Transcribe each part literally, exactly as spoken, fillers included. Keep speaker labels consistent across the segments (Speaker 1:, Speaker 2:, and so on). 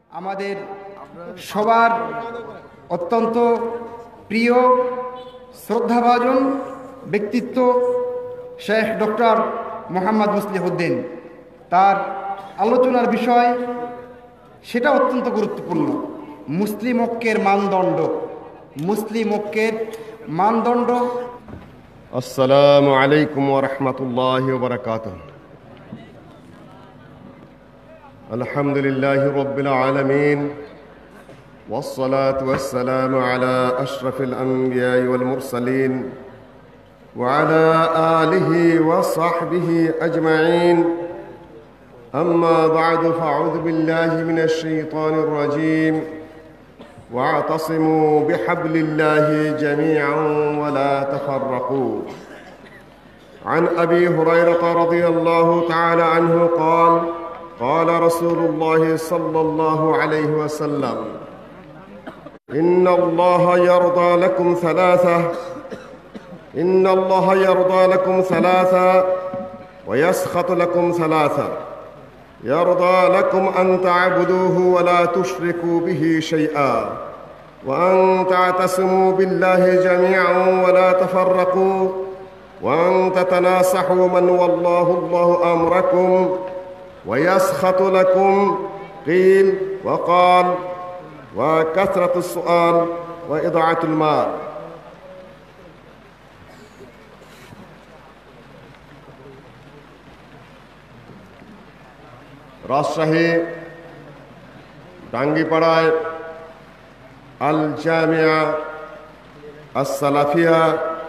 Speaker 1: আমাদের সবার অত্যন্ত প্রিয় শ্রদ্ধাভাজন ব্যক্তিত্ব শেখ ডক্টর মোহাম্মদ মুসলিহউদ্দিন, তার আলোচনার বিষয় সেটা অত্যন্ত গুরুত্বপূর্ণ। মুসলিম ঐক্যের মানদণ্ড, মুসলিম ঐক্যের মানদণ্ড।
Speaker 2: আসসালামু আলাইকুম ওয়া রাহমাতুল্লাহি ওয়া বারাকাতুহু। আলহামদুলিল্লাহি রাব্বিল আলামিন والصلاة والسلام على أشرف الأنبياء والمرسلين وعلى آله وصحبه أجمعين. أما بعد فأعوذ بالله من الشيطان الرجيم واعتصموا بحبل الله جميعا ولا تفرقوا. عن أبي هريرة رضي الله تعالى عنه قال قال رسول الله صلى الله عليه وسلم إن الله يرضى لكم ثلاثة إن الله يرضى لكم ثلاثة ويسخط لكم ثلاثة. يرضى لكم أن تعبدوه ولا تشركوا به شيئا وأن تعتصموا بالله جميعا ولا تفرقوا وأن تتناصحوا من والله الله أمركم ويسخط لكم قيل وقال وكثرة السؤال وإضاعة المال. রাজশাহী ডাঙ্গিপাড়ায় আল জামিয়া আস সালাফিয়া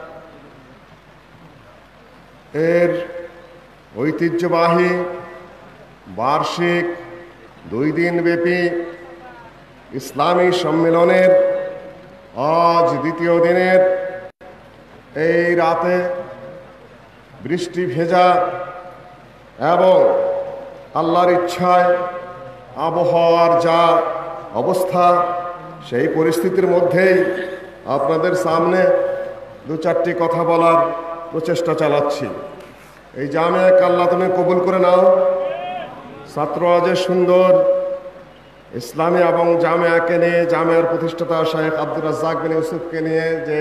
Speaker 2: এর ঐতিহ্যবাহী বার্ষিক দুই দিন ব্যাপী ইসলামী সম্মেলনের আজ দ্বিতীয় দিনের এই রাতে বৃষ্টি ভেজা এবং আল্লাহর ইচ্ছায় আবহাওয়ার যা অবস্থা, সেই পরিস্থিতির মধ্যেই আপনাদের সামনে দু চারটি কথা বলার প্রচেষ্টা চালাচ্ছি। এই জামিয়াকে আল্লাহ তুমি কবুল করে নাও। ছাত্র আজ সুন্দর ইসলামী এবং জামিয়াকে নিয়ে, জামিয়ার প্রতিষ্ঠাতা শেখ আব্দুর রাজ্জাক বিন ইউসুফকে নিয়ে যে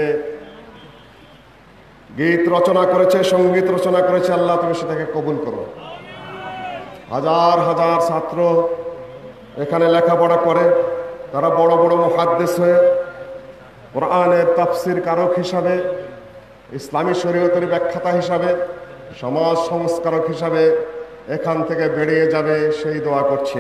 Speaker 2: গীত রচনা করেছে, সঙ্গীত রচনা করেছে, আল্লাহ তুমি সেটাকে কবুল করো। হাজার হাজার ছাত্র এখানে লেখাপড়া করে, তারা বড় বড় মুহাদ্দিস হয়ে কোরআনের তাফসির কারক হিসাবে, ইসলামী শরীয়তের ব্যাখ্যাতা হিসাবে, সমাজ সংস্কারক হিসাবে এখান থেকে বেরিয়ে যাবে, সেই দোয়া করছে।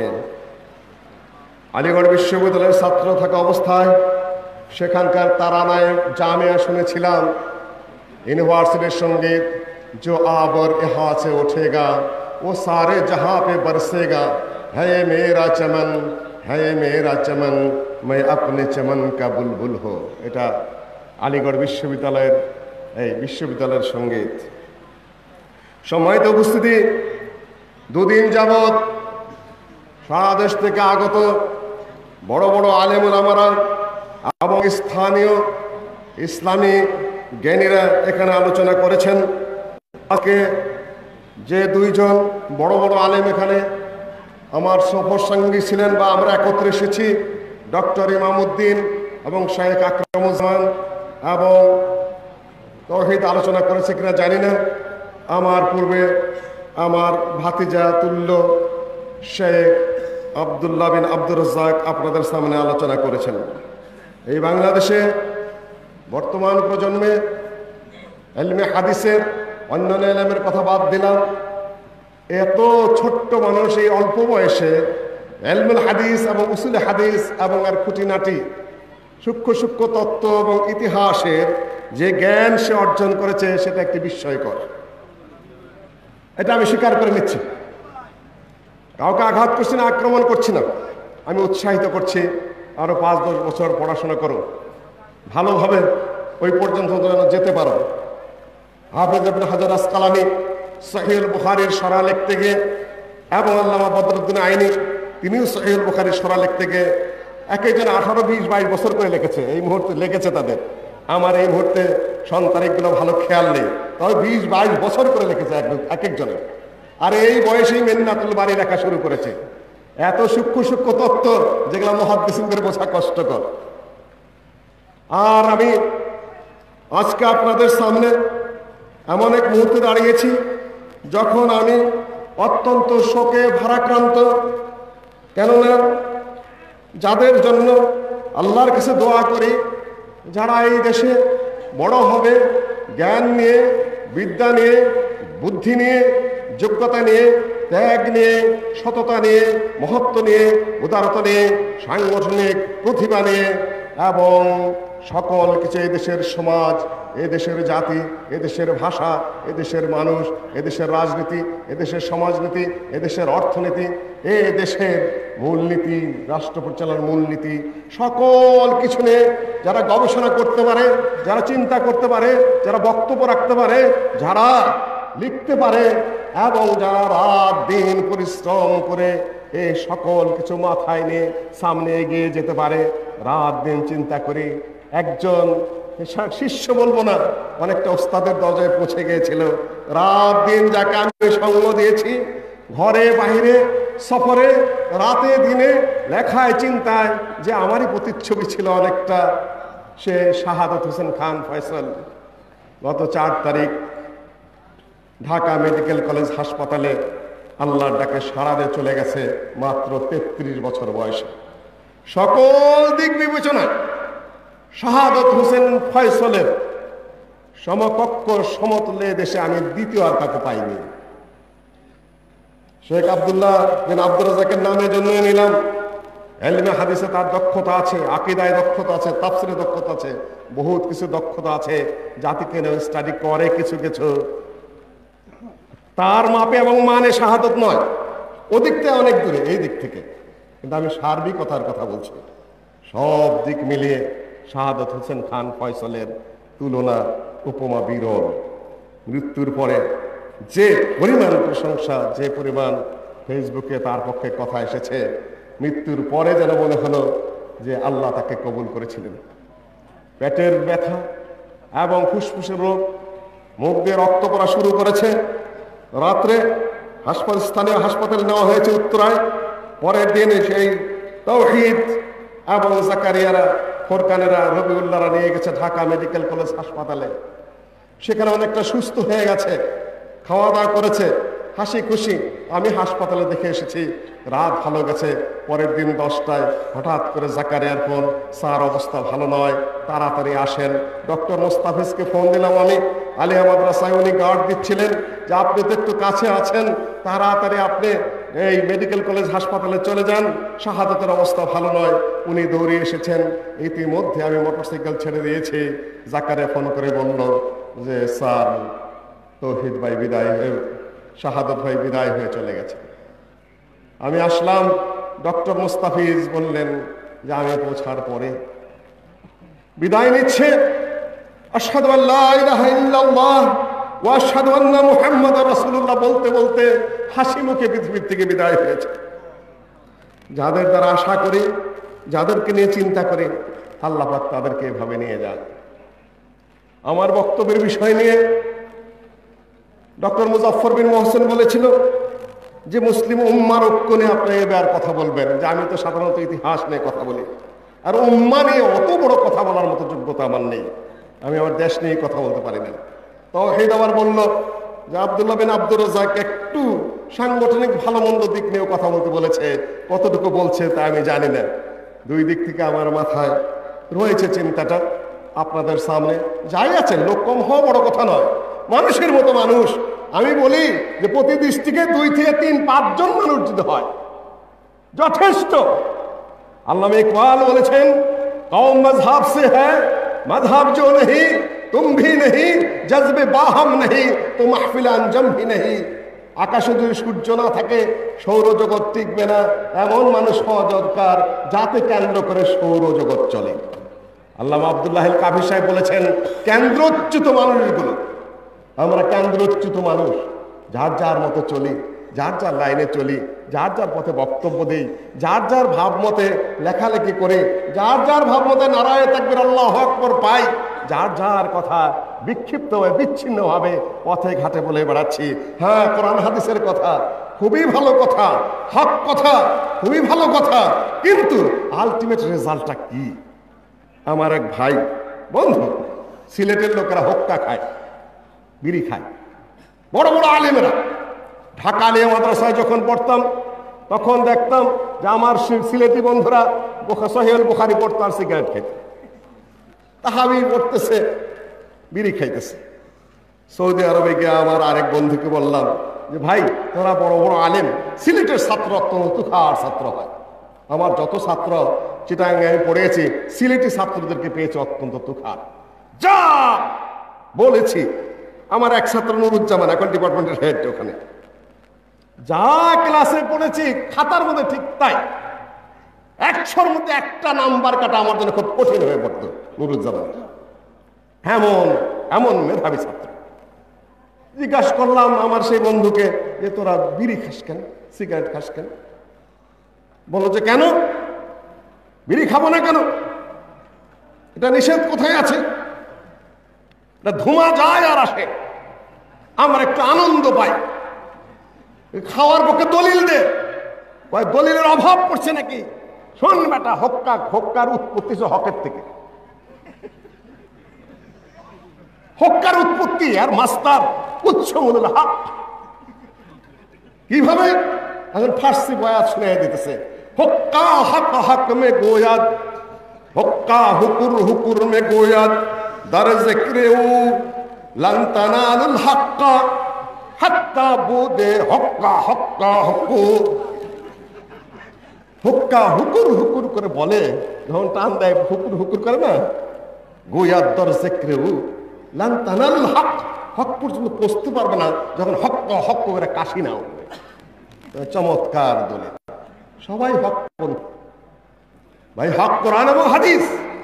Speaker 2: আলিগড় বিশ্ববিদ্যালয়ের ছাত্র থাকা অবস্থায় সেখানকার তারানায় জামিয়া শুনেছিলাম ইউনিভার্সিটির সঙ্গীত, जो आबर यहाँ से उठेगा वो सारे जहाँ पे बरसेगा, है मेरा चमन है मेरा चमन मैं अपने चमन का बुलबुल हो। এটা আলিগড় বিশ্ববিদ্যালয়ের এই বিশ্ববিদ্যালয়ের সঙ্গীত। সম্মানিত উপস্থিতি, দুদিন যাবৎ সারা দেশ থেকে আগত বড় বড় আলেম ওলামারা এবং স্থানীয় ইসলামী জ্ঞানীরা এখানে আলোচনা করেছেন। আজকে যে দুইজন বড় বড় আলেম এখানে আমার সফর সঙ্গী ছিলেন বা আমরা একত্রে এসেছি, ডক্টর ইমামউদ্দিন এবং শেখ আকরামুজ্জামান, এবং তৌহিদ আলোচনা করেছে কিনা জানি না। আমার পূর্বে আমার ভাতিজা তুল্য শেখ আবদুল্লাহ বিন আব্দুর রাজ্জাক আপনাদের সামনে আলোচনা করেছেন। এই বাংলাদেশে বর্তমান প্রজন্মে ইলমে হাদিসের, অন্যান্য ইলমের কথা বাদ দিলাম, এত ছোট্ট মানুষ এই অল্প বয়সে ইলমুল হাদিস এবং উসুল হাদিস এবং আর খুঁটিনাটি সূক্ষ্ম সূক্ষ্ম তত্ত্ব এবং ইতিহাসের যে জ্ঞান সে অর্জন করেছে, সেটা একটি বিস্ময়কর। এটা আমি স্বীকার করে নিচ্ছি, কাউকে আঘাত করছি না, আক্রমণ করছি না। আমি উৎসাহিত করছি আরো পাঁচ দশ বছর পড়াশোনা করো, ভালোভাবে ওই পর্যন্ত যেন যেতে পারো। হাফেজ ইবনে হাজার আসকালানী সহিহুল বুখারীর শরহ লিখতে গিয়ে এবং আল্লামা বদরুদ্দিন আইনি তিনিও সহিহুল বুখারীর শরহ লিখতে গিয়ে এক একজন আঠারো বিশ বাইশ বছর করে লিখেছে, এই মুহূর্তে লেগেছে তাদের। আমার এই মুহূর্তে সন্তানিকগুলো ভালো খেয়াল নেই, তবে বিশ বাইশ বছর করে লিখেছে এক একজনের। আর এই বয়সেই মেদিনাতুল বাড়ি লেখা শুরু করেছে। এত সূক্ষ্ম সূক্ষ্ম তত্ত্ব যেগুলো মুহাদ্দিসিনদের বোঝা কষ্টকর। আর আমি আজকে আপনাদের সামনে এমন এক মুহূর্তে দাঁড়িয়েছি যখন আমি অত্যন্ত শোকে ভারাক্রান্ত। কেননা যাদের জন্য আল্লাহর কাছে দোয়া করি, যারা এই দেশে বড় হবে, জ্ঞান নিয়ে, বিদ্যা নিয়ে, বুদ্ধি নিয়ে, যোগ্যতা নিয়ে, ত্যাগ নিয়ে, সততা নিয়ে, মহত্ব নিয়ে, উদারতা নিয়ে, সাংগঠনিক প্রতিভা নিয়ে এবং সকল কিছু এদেশের সমাজ, এদেশের জাতি, এদেশের ভাষা, এদেশের মানুষ, এদেশের রাজনীতি, এদেশের সমাজনীতি, এদেশের অর্থনীতি, এ দেশের মূলনীতি, রাষ্ট্র পরিচালনার মূলনীতি, সকল কিছু নিয়ে যারা গবেষণা করতে পারে, যারা চিন্তা করতে পারে, যারা বক্তব্য রাখতে পারে, যারা লিখতে পারে এবং যারা রাত দিন পরিশ্রম করে এই সকল কিছু মাথায় নিয়ে সামনে এগিয়ে যেতে পারে, রাত দিন চিন্তা করে একজন শিষ্য বলবো না, অনেকটা ওস্তাদের দরজায় পৌঁছে গিয়েছিল। রাত দিন যাকে আমি সঙ্গ দিয়েছি, ঘরে বাহিরে সফরে, রাতে দিনে, লেখায় চিন্তায়, যে আমারই প্রতিচ্ছবি ছিল অনেকটা, সে শাহাদত হোসেন খান ফয়সাল গত চার তারিখ ঢাকা মেডিকেল কলেজ হাসপাতালে আল্লাহর ডাকে সাড়া দিয়ে চলে গেছে মাত্র তেত্রিশ বছর বয়সে। সকল দিক বিবেচনায় শাহাদত হোসেন ফয়সলের সমকক্ষ সমতুল্য দেশে আমি দ্বিতীয় আর কাউকে পাইনি। শেখ আব্দুল্লাহ বিন আব্দুর রাজ্জাকের নামে জন্য নিলাম। এলমে হাদিসে তার দক্ষতা আছে, আকীদায় দক্ষতা আছে, তাফসিরে দক্ষতা আছে, বহুত কিছু দক্ষতা আছে, জাতিকে স্টাডি করে কিছু কিছু। তার মাপে এবং মানে শাহাদত নয়, ওদিক থেকে অনেক দূরে, এই দিক থেকে। কিন্তু আমি সার্বিকতার কথা বলছি, সব দিক মিলিয়ে শাহাদত হোসেন খান ফয়সলের তুলনা উপমা বিরল। মৃত্যুর পরে যে পরিমাণ প্রশংসা, যে পরিমাণ ফেসবুকে তার পক্ষে কথা এসেছে, মৃত্যুর পরে যেন মনে হলো যে আল্লাহ তাকে কবুল করেছিলেন। পেটের ব্যথা এবং ফুসফুসের রোগ, মুখ দিয়ে রক্ত পড়া শুরু করেছে। রাত্রে হাসপাতাল, স্থানীয় হাসপাতালে নেওয়া হয়েছে উত্তরায়। পরের দিন সেই তাওহীদ এবং জাকারিয়ারা, ফোরকানেরা, রবিউল্লাহরা নিয়ে গেছে ঢাকা মেডিকেল কলেজ হাসপাতালে। সেখানে অনেকটা সুস্থ হয়ে গেছে, খাওয়া দাওয়া করেছে, হাসি খুশি। আমি হাসপাতালে দেখে এসেছি, রাত ভালো গেছে। পরের দিন দশটায় হঠাৎ করে জাকারিয়ার ফোন, স্যার অবস্থা ভালো নয়, তাড়াতাড়ি আসেন। ডক্টর মোস্তাফিজকে ফোন দিলাম আমি, আলিয়া মাদ্রাসায় উনি গার্ড দিচ্ছিলেন, যে আপনি তো একটু কাছে আছেন, তাড়াতাড়ি আপনি এই মেডিকেল কলেজ হাসপাতালে চলে যান, শাহাদতের অবস্থা ভালো নয়। উনি দৌড়ে এসেছেন। ইতিমধ্যে আমি মোটরসাইকেল ছেড়ে দিয়েছি। জাকারিয়া ফোন করে বলল যে স্যার, তৌহিদ ভাই বিদায় হয়ে, শাহাদত ভাই বিদায় হয়ে চলে গেছে। আমি আসলাম, ডক্টর মুস্তাফিজ বললেন যে আমি পৌঁছার পরে বিদায় নিচ্ছে। আশহাদু আল্লা ইলাহা ইল্লাল্লাহ ওয়া আশহাদু আন্না মুহাম্মাদার রাসূলুল্লাহ বলতে বলতে হাসি মুখে পৃথিবীর থেকে বিদায় হয়েছে। যাদের দ্বারা আশা করি, যাদেরকে নিয়ে চিন্তা করি, আল্লাহ পাক তাদেরকে এভাবে নিয়ে যান। আমার বক্তব্যের বিষয় নিয়ে ডক্টর মুজাফফর বিন মোহসেন বলেছিল যে মুসলিম উম্মার ঐক্য নিয়ে আপনি এবার কথা বলবেন। যে আমি তো সাধারণত ইতিহাস নিয়ে কথা বলি, আর উম্মা নিয়ে অত বড় কথা বলার মতো যোগ্যতা আমার নেই, আমি আমার দেশ নিয়ে কথা বলতে পারি না। তাওহীদ আবার বলল যে আব্দুল্লাহ বিন আব্দুর রাজ্জাক একটু সাংগঠনিক ভালো মন্দ দিক নিয়েও কথা বলতে বলেছে, কতটুকু বলছে তা আমি জানি না। দুই দিক থেকে আমার মাথায় রয়েছে চিন্তাটা। আপনাদের সামনে যাই আছেন, লোক কম হওয়া বড় কথা নয়, মানুষের মতো মানুষ। আমি বলি যে প্রতি দৃষ্টিকে দুই থেকে তিন পাঁচজন মানুষ যদি হয় যথেষ্ট। আল্লামা ইকবাল বলেছেন, কওম মযহাব সে হ্যায়, মযহাব জো নেহি তুম ভি নেহি, জজবে বাহাম নেহি তো মাহফিল আঞ্জম ভি নেহি। আকাশে যদি সূর্য না থাকে সৌরজগৎ টিকবে না, এমন মানুষ হওয়া দরকার যাতে কেন্দ্র করে সৌরজগৎ চলে। আল্লামা আব্দুল্লাহ আল কাফি সাহেব বলেছেন, কেন্দ্রচ্যুত মানুষগুলো, আমরা কেন্দ্রচ্যুত মানুষ, যার যার মতো চলি, যার যার লাইনে চলি, যার যার পথে বক্তব্য দেই, যার যার ভাব মতে লেখালেখি করে, যার যার ভাব মতে নারায়ে তাকবীর আল্লাহু আকবার পাই, যার যার কথা বিক্ষিপ্ত হয়ে বিচ্ছিন্নভাবে পথে ঘাটে বলে বেড়াচ্ছি। হ্যাঁ, কোরআন হাদিসের কথা খুবই ভালো কথা, হক কথা, খুবই ভালো কথা, কিন্তু আলটিমেট রেজাল্টটা কি? আমার এক ভাই বন্ধু, সিলেটের লোকেরা হোক্কা খায়, বিড়ি খায়, বড় বড় আলেমেরা। ঢাকা আলিয়া মাদ্রাসায় যখন পড়তাম তখন দেখতাম যে আমার সিলেটি বন্ধুরা সহিহুল বুখারী পড়তো আর সিগারেট খেত, তাহাবি পড়তেছে, বিড়ি খাইতেছে। সৌদি আরবে গিয়ে আমার আরেক বন্ধুকে বললাম যে ভাই, তোরা বড় বড় আলেম, সিলেটের ছাত্র অত্যন্ত তুখার ছাত্র হয়। আমার যত ছাত্র চিটাগাঙ্গে আমি পড়েছি, সিলেটি ছাত্রদেরকে পেয়েছে অত্যন্ত তুখার। যা বলেছি, আমার এক ছাত্র নুরুজ্জামান, এখন ডিপার্টমেন্টের হেড, ওখানে যা ক্লাসে পড়েছি খাতার মধ্যে ঠিক তাই, একশোর মধ্যে একটা নাম্বার কাটা আমার জন্য খুব কঠিন হয়ে পড়তো। নুরুজ্জামান এমন এমন মেধাবী ছাত্র। জিজ্ঞাসা করলাম আমার সেই বন্ধুকে যে তোরা বিড়ি খাস কেন, সিগারেট খাস কেন? বললো যে কেন বিড়ি খাবো না কেন, এটা নিষেধ কোথায় আছে? এটা ধোঁয়া যায় আর আসে, আমরা একটু আনন্দ পাই, খাওয়ার পক্ষে দলিল দে। দলিলের অভাব পড়ছে নাকি? শোন বেটা, হক্কা হক্কার উৎপত্তি হকের থেকে, হক্কার উৎপত্তি আর মাস্টার উৎসমুল হক। কিভাবে? এখন ফার্সি বয়াত শুনে দিতেছে, হক্কা হক হক মে গোয়াদ, হক্কা হুকুর হুকুর মে গোয়াদ, দার জিক্রে ও লান তানালুল হক্কা হাত্তা বুদে হক্কা হক্কা হুকুর। হুক্কা হুকুর হুকুর করে বলে, যখন টান দেয় হুকুর হুকুর করে না, গোয়াদ দার জিক্রে ও লান তানালুল হক, হক পর্যন্ত পৌঁছতে পারবে না যখন হক্কা হক করে কাশি না উঠবে। চমৎকার দলিল, সবাই হক ভাই। হক কোরআন এবং হাদিস,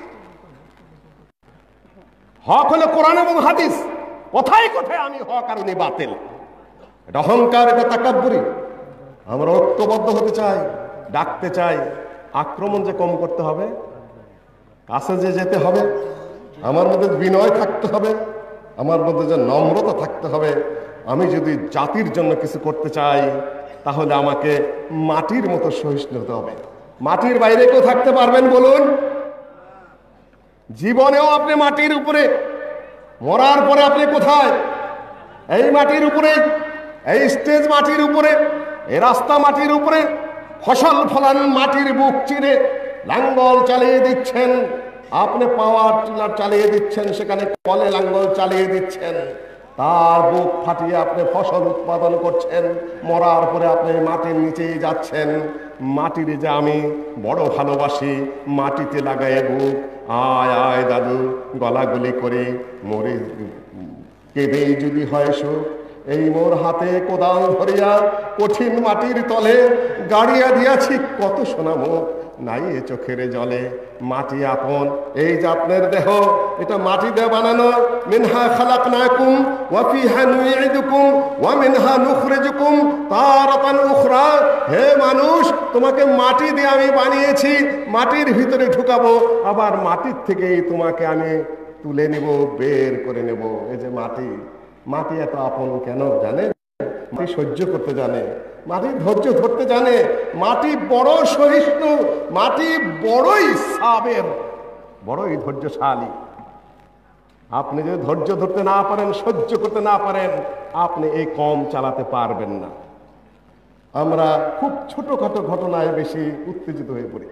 Speaker 2: হক হলো কোরআন এবং হাদিস। কোথায় কোথায় আমি হক আর উনি বাতিল, এটা অহংকার, এটা তাকাব্বুরি। আমরা ঐক্যবদ্ধ হতে চাই, ডাকতে চাই, আক্রমণ যে কম করতে হবে, কাছে যে যেতে হবে, আমার মধ্যে বিনয় থাকতে হবে, আমার মধ্যে যে নম্রতা থাকতে হবে। আমি যদি জাতির জন্য কিছু করতে চাই তাহলে আমাকে মাটির মতো সহিষ্ণু হতে হবে। মাটির বাইরে কেউ থাকতে পারবেন বলুন? জীবনেও আপনি মাটির উপরে, মরার পরে আপনি কোথায়? এই মাটির উপরে, এই স্টেজ মাটির উপরে, এই রাস্তা মাটির উপরে, ফসল ফলান মাটির বুক চিরে লাঙ্গল চালিয়ে দিচ্ছেন, আপনি পাওয়ার টিলার চালিয়ে দিচ্ছেন, সেখানে কলে লাঙ্গল চালিয়ে দিচ্ছেন, তার বুক ফাটিয়ে আপনি ফসল উৎপাদন করছেন। মরার পরে আপনি মাটির নিচেই যাচ্ছেন। মাটির যে আমি বড় ভালোবাসি, মাটিতে লাগাই বুক, আয় আয় দাদু গলাগুলি করে মরে কেঁদেই যদি হয় সুখ, এই মোর হাতে কোদাল ধরিয়া কঠিন মাটির তলে গাড়িয়া দিয়াছি কত সোনা মুখ, নাই এ চোখের জলে। মাটি আপন, এই যে আপনার দেহ, এটা মাটি দিয়ে বানানো। মিনহা খালাকনাকুম ওয়া ফিহা নুইদুকুম ওয়া মিনহা নুখরিজুকুম তারাতান উখরা। হে মানুষ, তোমাকে মাটি দিয়ে আমি বানিয়েছি, মাটির ভিতরে ঢুকাবো, আবার মাটির থেকেই তোমাকে আমি তুলে নেব, বের করে নেব। এই যে মাটি, মাটি এত আপন কেন জানেন? মাটি সহ্য করতে জানে, মাটি ধৈর্য ধরতে জানে, মাটি বড় সহিষ্ণু, মাটি বড়ই সাবের, বড়ই ধৈর্যশালী। আপনি যদি ধৈর্য ধরতে না পারেন, সহ্য করতে না পারেন, আপনি এই কম চালাতে পারবেন না। আমরা খুব ছোটখাটো ঘটনায় বেশি উত্তেজিত হয়ে পড়ি,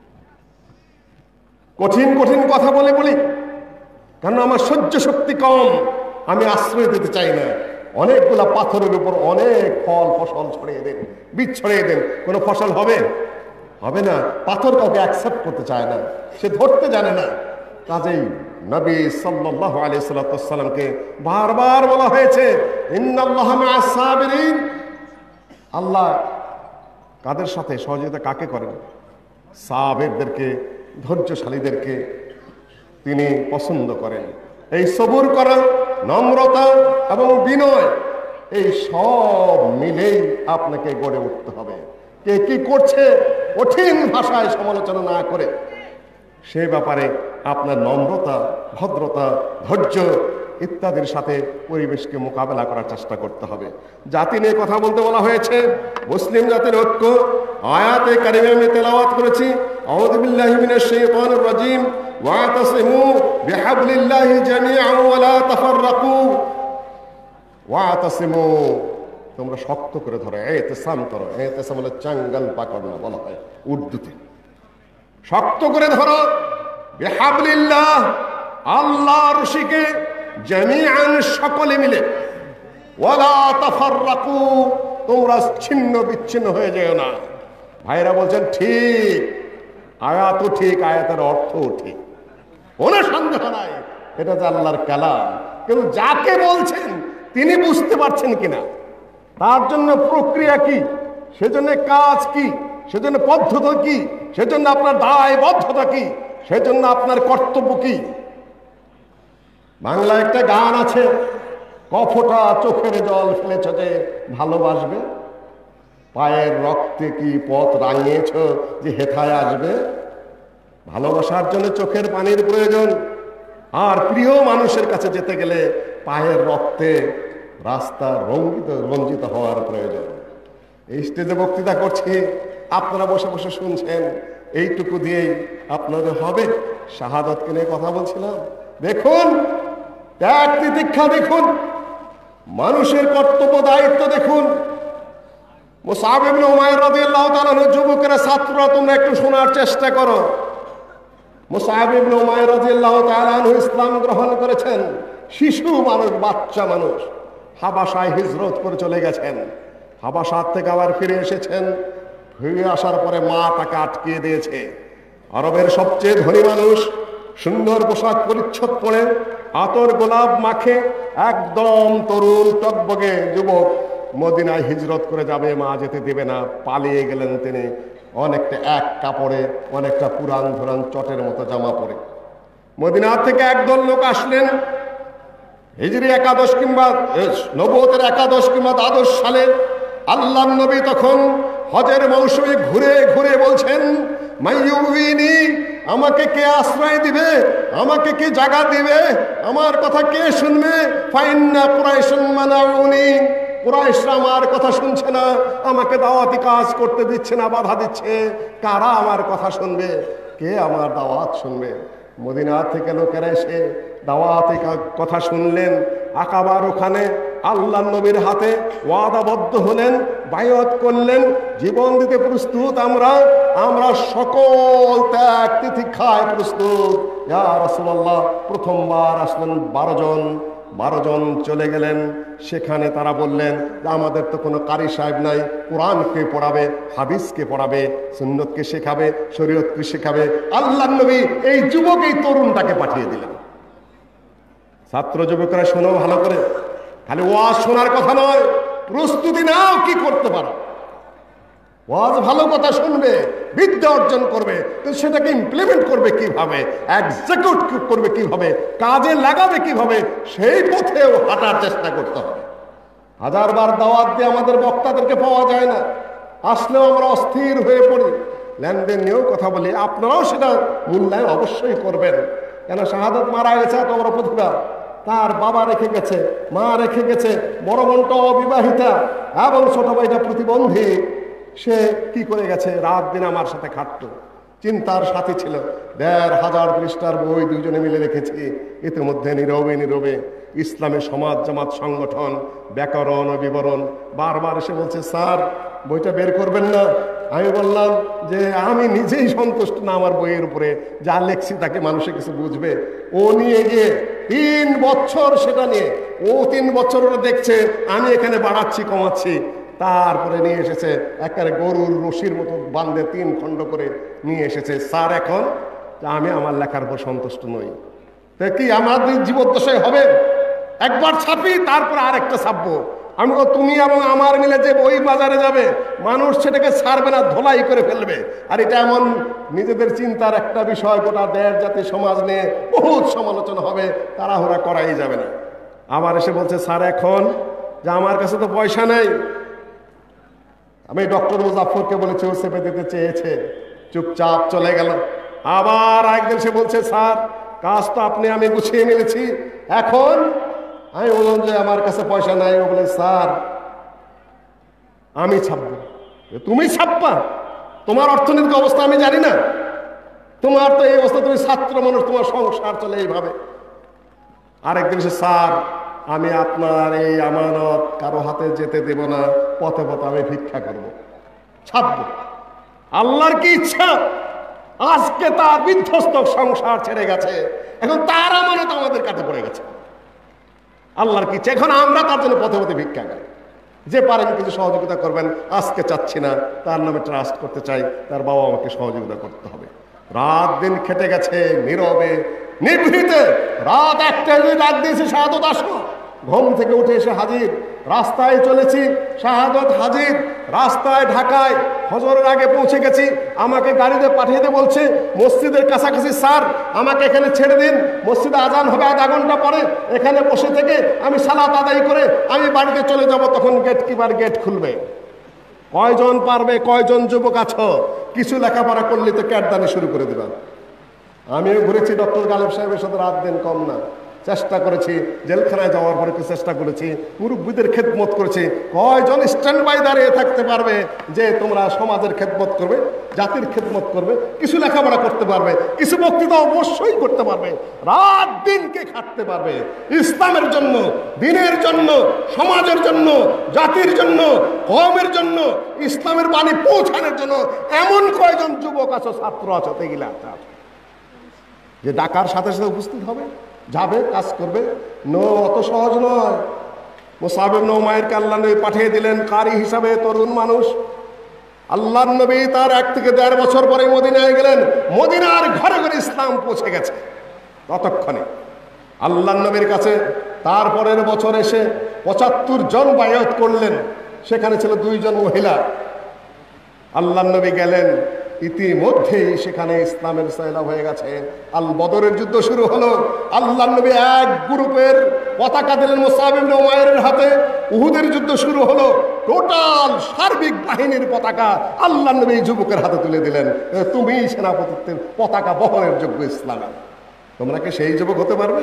Speaker 2: কঠিন কঠিন কথা বলে বলি, কারণ আমার সহ্য শক্তি কম, আমি আশ্রয় দিতে চাই না। অনেকগুলা পাথরের উপর অনেক ফল ফসল ছড়িয়ে দেন, বীজ ছড়িয়ে দেন, কোনো ফসল হবে? হবে না। পাথর কাউকে অ্যাকসেপ্ট করতে চায় না, সে ধরতে জানে না। কাজেই নবী সাল্লাল্লাহু আলাইহি সাল্লামকে বারবার বলা হয়েছে, ইন্নাল্লাহা মা'আস সাবিরিন। আল্লাহ কাদের সাথে সহযোগিতা কাকে করেন? সাবিরদেরকে, ধৈর্যশালীদেরকে তিনি পছন্দ করেন। এই সবুর করা, নম্রতা এবং বিনয়, এই সব মিলেই আপনাকে গড়ে উঠতে হবে। কে কি করছে কঠিন ভাষায় সমালোচনা না করে, সে ব্যাপারে আপনার নম্রতা, ভদ্রতা, ধৈর্য ইত্যাদির সাথে পরিবেশকে মোকাবেলা করার চেষ্টা করতে হবে। জাতি নিয়ে কথা বলতে বলা হয়েছে, মুসলিম জাতির ঐক্য আয়াতে কারিমে আমি তেলাওয়াত করেছি, আউযু বিল্লাহি মিনাশ শাইতানির রাজিম, ওয়াতাসিমু বিহাবলিল্লাহি জামিআন ওয়া লা তাফাররাকু। ওয়াতাসিমু, তোমরা শক্ত করে ধরো, ইতিসাম করো। ইতিসাম হলো চাঙ্গাল পাকড়না বলা হয় উর্দুতে। শক্ত করে ধরো, বিহাবলিল্লাহ, আল্লাহর রশিকে, জামিআন, সকলে মিলে, ওয়ালা তাফাররাকু, তোমরা ছিন্ন বিচ্ছিন্ন হয়ে যেও না। ভাইরা বলছেন ঠিক, আয়াতও ঠিক, আয়াতের অর্থও ঠিক, কোনো সন্দেহ নাই, এটা যে আল্লাহর কালাম। কিন্তু যাকে বলছেন তিনি বুঝতে পারছেন কিনা, তার জন্য প্রক্রিয়া কি, সেজন্য কাজ কি, সেজন্য পদ্ধতি কি, সেজন্য আপনার দায়বদ্ধতা কি, সেজন্য আপনার কর্তব্য কি। বাংলা একটা গান আছে, কফোটা চোখের জল ফেলেছ যে ভালোবাসবে, পায়ের রক্তে কি পথ রাঙিয়েছ যে হেথায় আসবে। ভালোবাসার জন্য চোখের পানির প্রয়োজন, আর প্রিয় মানুষের কাছে যেতে গেলে পায়ের রক্তে রাস্তা রঞ্জিত রঞ্জিত হওয়ার প্রয়োজন। এই স্টেজে বক্তৃতা করছি, আপনারা বসে বসে শুনছেন, এইটুকু দিয়েই আপনাদের হবে। শাহাদাতকে নিয়ে কথা বলছিলাম, দেখুন ত্যাগ তিতিক্ষা দেখুন, মানুষের কর্তব্য দায়িত্ব দেখুন। মুসআব ইবনে উমাইর রাদিয়াল্লাহু তাআলা, যুবকেরা, ছাত্ররা, তোমরা একটু শোনার চেষ্টা করো। মুসআব ইবনে উমাইর রাদিয়াল্লাহু তাআলা ইসলাম গ্রহণ করেছেন, শিশু মানুষ, বাচ্চা মানুষ, হাবাসায় হিজরত করে চলে গেছেন। হাবাসার থেকে আবার ফিরে এসেছেন। ফিরে আসার পরে মা তাকে আটকিয়ে দিয়েছে। আরবের সবচেয়ে ধনী মানুষ, সুন্দর পোশাক পরিচ্ছদ পরে, আতর গোলাপ মাখে, একদম তরুণ টকবগে যুবক, মদিনায় হিজরত করে যাবে, মা যেতে দেবে না, পালিয়ে গেলেন তিনি। অনেকটা এক কাপড়ে, অনেকটা পুরান ধরান চটের মতো জামা পরে মদিনার থেকে একদল লোক আসলেন। হিজরি একাদশ কিংবা নবুয়তের একাদশ কিংবা দ্বাদশ সালে আল্লাহর নবী তখন হজের মৌসুমে ঘুরে ঘুরে বলছেন, মাইয়ুবিনি, আমাকে কে আশ্রয় দিবে, আমাকে কে জায়গা দিবে, আমার কথা কে শুনবে। ফাইন্না কুরাইশুন মানাউনি, কুরাইশরা আমার কথা শুনছে না, আমাকে দাওয়াতি কাজ করতে দিচ্ছে না, বাধা দিচ্ছে। কারা আমার কথা শুনবে, কে আমার দাওয়াত শুনবে? মদিনা থেকে লোকেরা এসে দাওয়াতি কথা শুনলেন। আকাবার ওখানে আল্লাহ নবীর হাতে ওয়াদাবদ্ধ হলেন, বায়াত করলেন, জীবন দিতে প্রস্তুত। আমরা আমরা সকল ত্যাগ তিতিক্ষায় প্রস্তুত। ইয়া রাসূলুল্লাহ, প্রথমবার আসলেন বারো জন, বারো জন চলে গেলেন। সেখানে তারা বললেন যে আমাদের তো কোনো কারি সাহেব নাই, কোরআনকে পড়াবে, হাদিসকে পড়াবে, সুন্নতকে শেখাবে, শরীয়তকে শেখাবে। আল্লাহর নবী এই যুবক, এই তরুণটাকে পাঠিয়ে দিলেন। ছাত্র যুবকরা শোনো ভালো করে, খালি ওয়াজ শোনার কথা নয়, প্রস্তুতি নাও কি করতে পারো। ওয়াজ ভালো কথা শুনবে, বিদ্যা অর্জন করবে, তো সেটাকে ইমপ্লিমেন্ট করবে কিভাবে, এক্সিকিউট করবে কিভাবে, কাজে লাগাবে কিভাবে, সেই পথেও হাঁটার চেষ্টা করতে হবে। হাজারবার দাওয়াত দিয়ে আমাদের বক্তাদেরকে পাওয়া যায় না, আসলেও আমরা অস্থির হয়ে পড়ি। লেনদেন নিয়েও কথা বলি, আপনারাও সেটা মূল্যায়ন অবশ্যই করবেন। কেন, শাহাদাত মারা গেছে এত বড় প্রতিভা, তার বাবা রেখে গেছে, মা রেখে গেছে, বড় বোনটা অবিবাহিতা এবং ছোট ভাইটা প্রতিবন্ধী। সে কি করে গেছে, রাত দিন আমার সাথে খাটতো, চিন্তার সাথী ছিল। দেড় হাজার পৃষ্ঠার বই দুজনে মিলে রেখেছি। ইতিমধ্যে নীরবে নীরবে ইসলামী সমাজ জামাত সংগঠন, ব্যাকরণ ও বিবরণ, বারবার এসে বলছে, স্যার বইটা বের করবেন না? আমি বললাম যে আমি নিজেই সন্তুষ্ট না আমার বইয়ের উপরে, যা লেখছি তাকে মানুষে কিছু বুঝবে। ও নিয়ে গিয়ে তিন বছর সেটা নিয়ে, ও তিন বছর ওটা দেখছে, আমি এখানে বাড়াচ্ছি কমাচ্ছি। তারপরে নিয়ে এসেছে একেবারে গরুর রশির মতো বান্ধে তিন খণ্ড করে নিয়ে এসেছে। স্যার এখন আমি আমার লেখার উপর সন্তুষ্ট নই। তা কি আমাদের জীবদ্দশায় হবে? একবার ছাপি, তারপরে আরেকটা ছাপবো। আমি বল, তুমি এবং আমার মিলে যে বই বাজারে যাবে, মানুষ সেটাকে ছাড়বে না, ধোলাই করে ফেলবে। আর এটা এমন নিজেদের চিন্তার একটা বিষয়, গোটা দেশ জাতি সমাজ নিয়ে বহুত সমালোচনা হবে, তাড়াহুড়া করাই যাবে না। আবার এসে বলছে, স্যার এখন যে আমার কাছে তো পয়সা নেই। আমি ডক্টর মুজাফরকে বলেছি, ও চেপে দিতে চেয়েছে, চুপচাপ চলে গেল। আবার একদিন সে বলছে, স্যার কাজ তো আপনি আমি গুছিয়ে মিলেছি, এখন আমি বললাম যে আমার কাছে পয়সা নাই। ও বলে স্যার আমি ছাপবো। তুমি ছাপবা? তোমার অর্থনৈতিক অবস্থা আমি জানি না, তোমার তো এই অবস্থা, তুমি ছাত্র মানুষ, তোমার সংসার চলে এইভাবে। আরেকদিন সে স্যার আমি আপনার এই আমানত কারো হাতে যেতে দেব না, পথে পথে আমি ভিক্ষা করবো, ছাপবো। আল্লাহর কি ইচ্ছা, আজকে তার বিধ্বস্ত সংসার ছেড়ে গেছে, এখন তার আমানত আমাদের কাছে পড়ে গেছে। আল্লাহর কি ইচ্ছা, এখন আমরা তার জন্য পথে পথে ভিক্ষা করি। যে পারেন কিছু সহযোগিতা করবেন, আজকে চাচ্ছি না, তার নামে ট্রাস্ট করতে চাই, তার বাবা আমাকে সহযোগিতা করতে হবে। রাত দিন খেটে গেছে নীরবে নিভৃতে, রাত একটা ডাক দিয়েছে শাহাদত আসো, ঘুম থেকে উঠে এসে হাজির, রাস্তায় চলেছি, শাহাদত হাজির, রাস্তায় ঢাকায় ফজরের আগে পৌঁছে গেছি। আমাকে গাড়িতে পাঠিয়ে দিয়ে বলছে মসজিদের কাছাকাছি স্যার আমাকে এখানে ছেড়ে দিন, মসজিদে আজান হবে আধা ঘন্টা পরে, এখানে বসে থেকে আমি সালাত আদায় করে আমি বাড়িতে চলে যাব, তখন গেট কিপার গেট খুলবে। কয়জন পারবে, কয়জন যুবক আছো, কিছু লেখাপড়া করলে তো ক্যাটদানি শুরু করে দেবেন। আমিও ঘুরেছি ডক্টর গালেব সাহেবের সাথে, রাত দিন কম না, চেষ্টা করেছি, জেলখানায় যাওয়ার পরে চেষ্টা করেছি, মুরব্বীদের খেদমত করেছি। কয়জন স্ট্যান্ড বাই দাঁড়িয়ে থাকতে পারবে যে তোমরা সমাজের খেদমত করবে, জাতির খেদমত করবে, কিছু লেখাপড়া করতে পারবে, কিছু বক্তৃতা অবশ্যই করতে পারবে, রাত দিনকে খাটতে পারবে ইসলামের জন্য, দিনের জন্য, সমাজের জন্য, জাতির জন্য, কওমের জন্য, ইসলামের বাণী পৌঁছানোর জন্য। এমন কয়জন যুবক আছো, ছাত্র আছো, তেগিলা আছো যে ডাকার সাথে সাথে উপস্থিত হবে, যাবে, কাজ করবে? নো, অত সহজ নয়। মুসাব ইবনে উমাইরকে আল্লাহ নবী পাঠিয়ে দিলেন কারি হিসাবে, তরুণ মানুষ। আল্লাহ নবী তার এক থেকে দেড় বছর পরে মদিনায় গেলেন, মদিনার ঘরে ঘরে ইসলাম পৌঁছে গেছে ততক্ষণে। আল্লাহ নবীর কাছে তারপরের বছর এসে পঁচাত্তর জন বায়াত করলেন, সেখানে ছিল দুইজন মহিলা। আল্লাহ নবী গেলেন, ইতিমধ্যেই সেখানে ইসলামের সয়লাব হয়ে গেছে। আল বদরের যুদ্ধ শুরু হলো, আল্লাহ নবী এক গ্রুপের পতাকা দিলেন মুসআব ইবনে উমাইরের হাতে। উহুদের যুদ্ধ শুরু হলো, টোটাল সার্বিক বাহিনীর পতাকা আল্লাহ নবী যুবকের হাতে তুলে দিলেন, তুমি সেনাপতিত্বের পতাকা বহনের যোগ্য ইসলামে। তোমরা কি সেই যুবক হতে পারবে?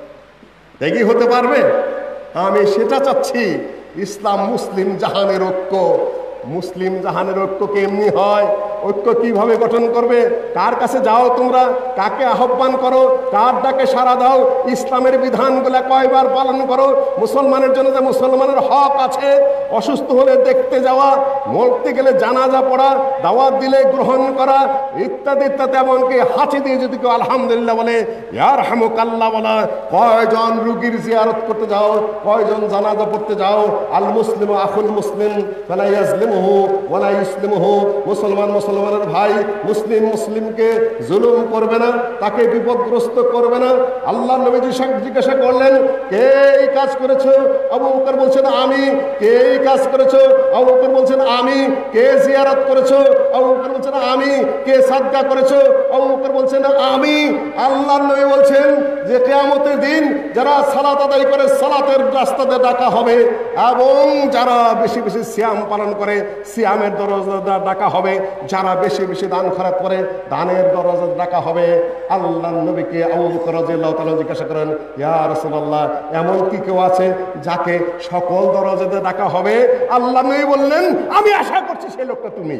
Speaker 2: দেখি হতে পারবে? আমি সেটা চাচ্ছি। ইসলাম মুসলিম জাহানের ঐক্য। মুসলিম জাহানের ঐক্য কেমনি হয়, ঐক্য কিভাবে গঠন করবে, কার কাছে যাও তোমরা, কাকে আহ্বান করো, কার ডাকে সাড়া দাও, ইসলামের বিধানগুলা কয়বার পালন করো, মুসলমানের জন্য যে মুসলমানের হক আছে, অসুস্থ হলে দেখতে যাওয়া, মরতে গেলে জানাজা পড়া, দাওয়াত দিলে গ্রহণ করা, ইত্যাদি ইত্যাদি। এমনকি হাঁচি দিয়ে যদি কেউ আলহামদুলিল্লাহ বলে, ইয়ারহামুকাল্লাহ বলা, কয়জন রুগীর জিয়ারত করতে যাও, কয়জন জানাজা পড়তে যাও। আল মুসলিম আখুল মুসলিম ফালা ইয়াজলিমুহু ওয়ালা ইসলিমুহু, মুসলমান মুসলমানের ভাই, মুসলিম মুসলিমকে জুলুম করবে না, তাকে বিপদগ্রস্ত করবে না। আল্লাহ নবী জিজ্ঞাসা করলেন, কে এই কাজ করেছো? আবু বকর বলছেন আমি। কে এই কাজ করেছো? আবু বকর বলছেন আমি। কে জিয়ারত করেছো? আবু বকর বলছেন আমি। কে সাদকা করেছো? আবু বকর বলছেন আমি। আল্লাহ নবী বলছেন যে কিয়ামতের দিন যারা সালাত আদায় করে সালাতের রাস্তাতে ডাকা হবে, এবং যারা বেশি বেশি সিয়াম পালন করে সিয়ামের দরজা ডাকা হবে, যারা বেশি বেশি দান খরচ করে দানের দরজা ডাকা হবে। আল্লাহ নবীকে আবু বকর রাদিয়াল্লাহু তাআলা জিজ্ঞাসা করেন, ইয়া রাসূলুল্লাহ, এমন কি কেউ আছে যাকে সকল দরজাতে ডাকা হবে? আল্লাহ নবী বললেন, আমি আশা করছি সেই লোকটা তুমি।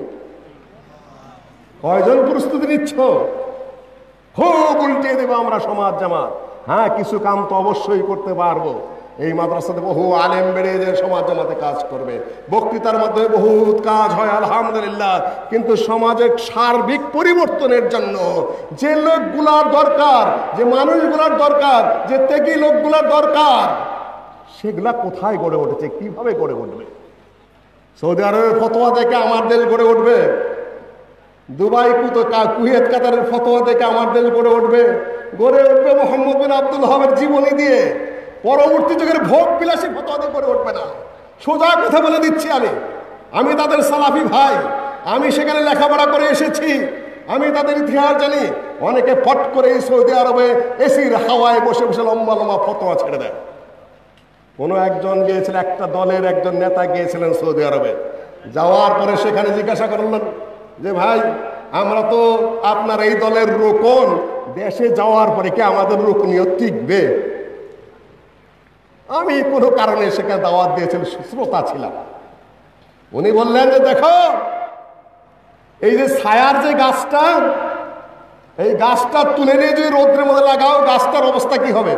Speaker 2: কয়জন প্রস্তুতি নিচ্ছ? খুব উল্টে দেবো আমরা সমাজ জামাত। হ্যাঁ, কিছু কাম তো অবশ্যই করতে পারবো। এই মাদ্রাসাতে বহু আলেম বেড়ে যে সমাজ জামাতে কাজ করবে, বক্তৃতার মাধ্যমে বহুত কাজ হয় আলহামদুলিল্লাহ। কিন্তু সমাজের সার্বিক পরিবর্তনের জন্য যে লোকগুলার দরকার, যে মানুষগুলার দরকার, যে ত্যাগী লোকগুলার দরকার, সেগুলা কোথায় গড়ে উঠেছে, কিভাবে গড়ে উঠবে? সৌদি আরবের ফতোয়া দেখে আমার দেশ গড়ে উঠবে? দুবাই কুয়েত কাতারের ফতোয়া দেখে আমার দেশ গড়ে উঠবে? গড়ে উঠবে মোহাম্মদ বিন আব্দুল ওয়াহাবের জীবনী দিয়ে। পরবর্তী যুগের ভোগ বিলাসী ফতোয়া দিয়ে গড়ে উঠবে না। সোজা কথা বলে দিচ্ছি আমি, আমি তাদের সালাফি ভাই, আমি সেখানে লেখাপড়া করে এসেছি, আমি তাদের ইতিহাস জানি। অনেকে ফট করে এই সৌদি আরবে এসির হাওয়ায় বসে বসে লম্বা লম্বা ফতোয়া ছেড়ে দেয়। কোনো একজন গিয়েছিলেন, একটা দলের একজন নেতা গিয়েছিলেন সৌদি আরবে। যাওয়ার পরে সেখানে জিজ্ঞাসা করলেন যে ভাই, আমরা তো আপনার এই দলের রোকন, দেশে যাওয়ার পরে কি আমাদের রুকনিয়ত টিকবে? আমি কোনো কারণে সেখানে দাওয়াত দিয়েছেন, শ্রোতা ছিলাম। উনি বললেন যে দেখো, এই যে ছায়ার যে গাছটা, এই গাছটা তুলে নিয়ে যদি রৌদ্রের মধ্যে লাগাও, গাছটার অবস্থা কি হবে?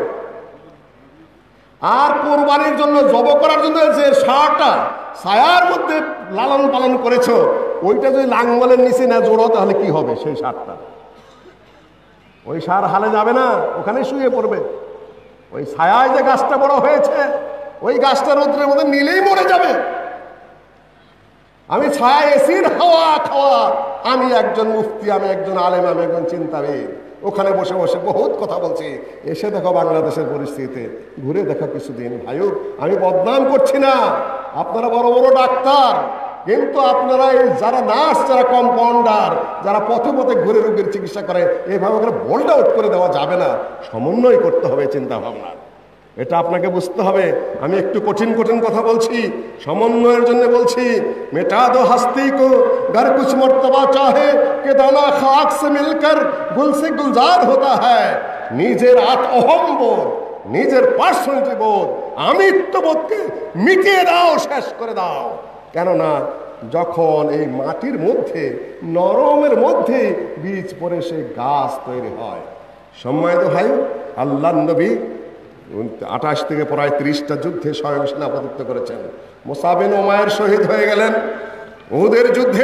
Speaker 2: আর কোরবানির জন্য জব করার জন্য যে সারটা ছায়ার মধ্যে লালন পালন করেছো, ওইটা যদি লাঙ্গলের নিচে না জোড়ো তাহলে কি হবে? সেই সারটা, ওই সার হালে যাবে না, ওখানে শুয়ে পড়বে। ওই ছায়ায় যে গাছটা বড় হয়েছে, ওই গাছটা রৌদ্রের মধ্যে নিলেই মরে যাবে। আমি ছায়া এসির হাওয়া খাওয়া, আমি একজন মুফতি, আমি একজন আলেম, আমি একজন চিন্তাবিদ, ওখানে বসে বসে বহুত কথা বলছি। এসে দেখো বাংলাদেশের পরিস্থিতিতে, ঘুরে দেখো কিছুদিন। ভাইও, আমি বদনাম করছি না, আপনারা বড় বড় ডাক্তার, কিন্তু আপনারা এই যারা নার্স, যারা কম্পাউন্ডার, যারা পথে পথে ঘুরে রোগীর চিকিৎসা করে, এইভাবে করে বোল্ড আউট করে দেওয়া যাবে না। সমন্বয় করতে হবে চিন্তা ভাবনা, এটা আপনাকে বুঝতে হবে। আমি একটু কঠিন কঠিন কথা বলছি, সমন্বয়ের জন্য বলছি। মেটা দো হস্তি কো গর কুছ মর্তবা চাহে কে দানা খাক সে মিলকর গুল সে গুলজার হতা হ্যায়। নিজের আত অহম্বোধ, নিজের পার্সোনালিটি বোধ, আমিত্ববোধকে মিটিয়ে দাও, শেষ করে দাও। কেননা যখন এই মাটির মধ্যে, নরমের মধ্যে বীজ পড়ে সে গাছ তৈরি হয়। সম্মানিত ভাই, আল্লাহ নবী আঠাশ থেকে প্রায় ত্রিশটা যুদ্ধে স্বয়ং সেনাপতিত্ব করেছেন। মুসাব বিন উমাইর শহীদ হয়ে গেলেন উহুদের যুদ্ধে।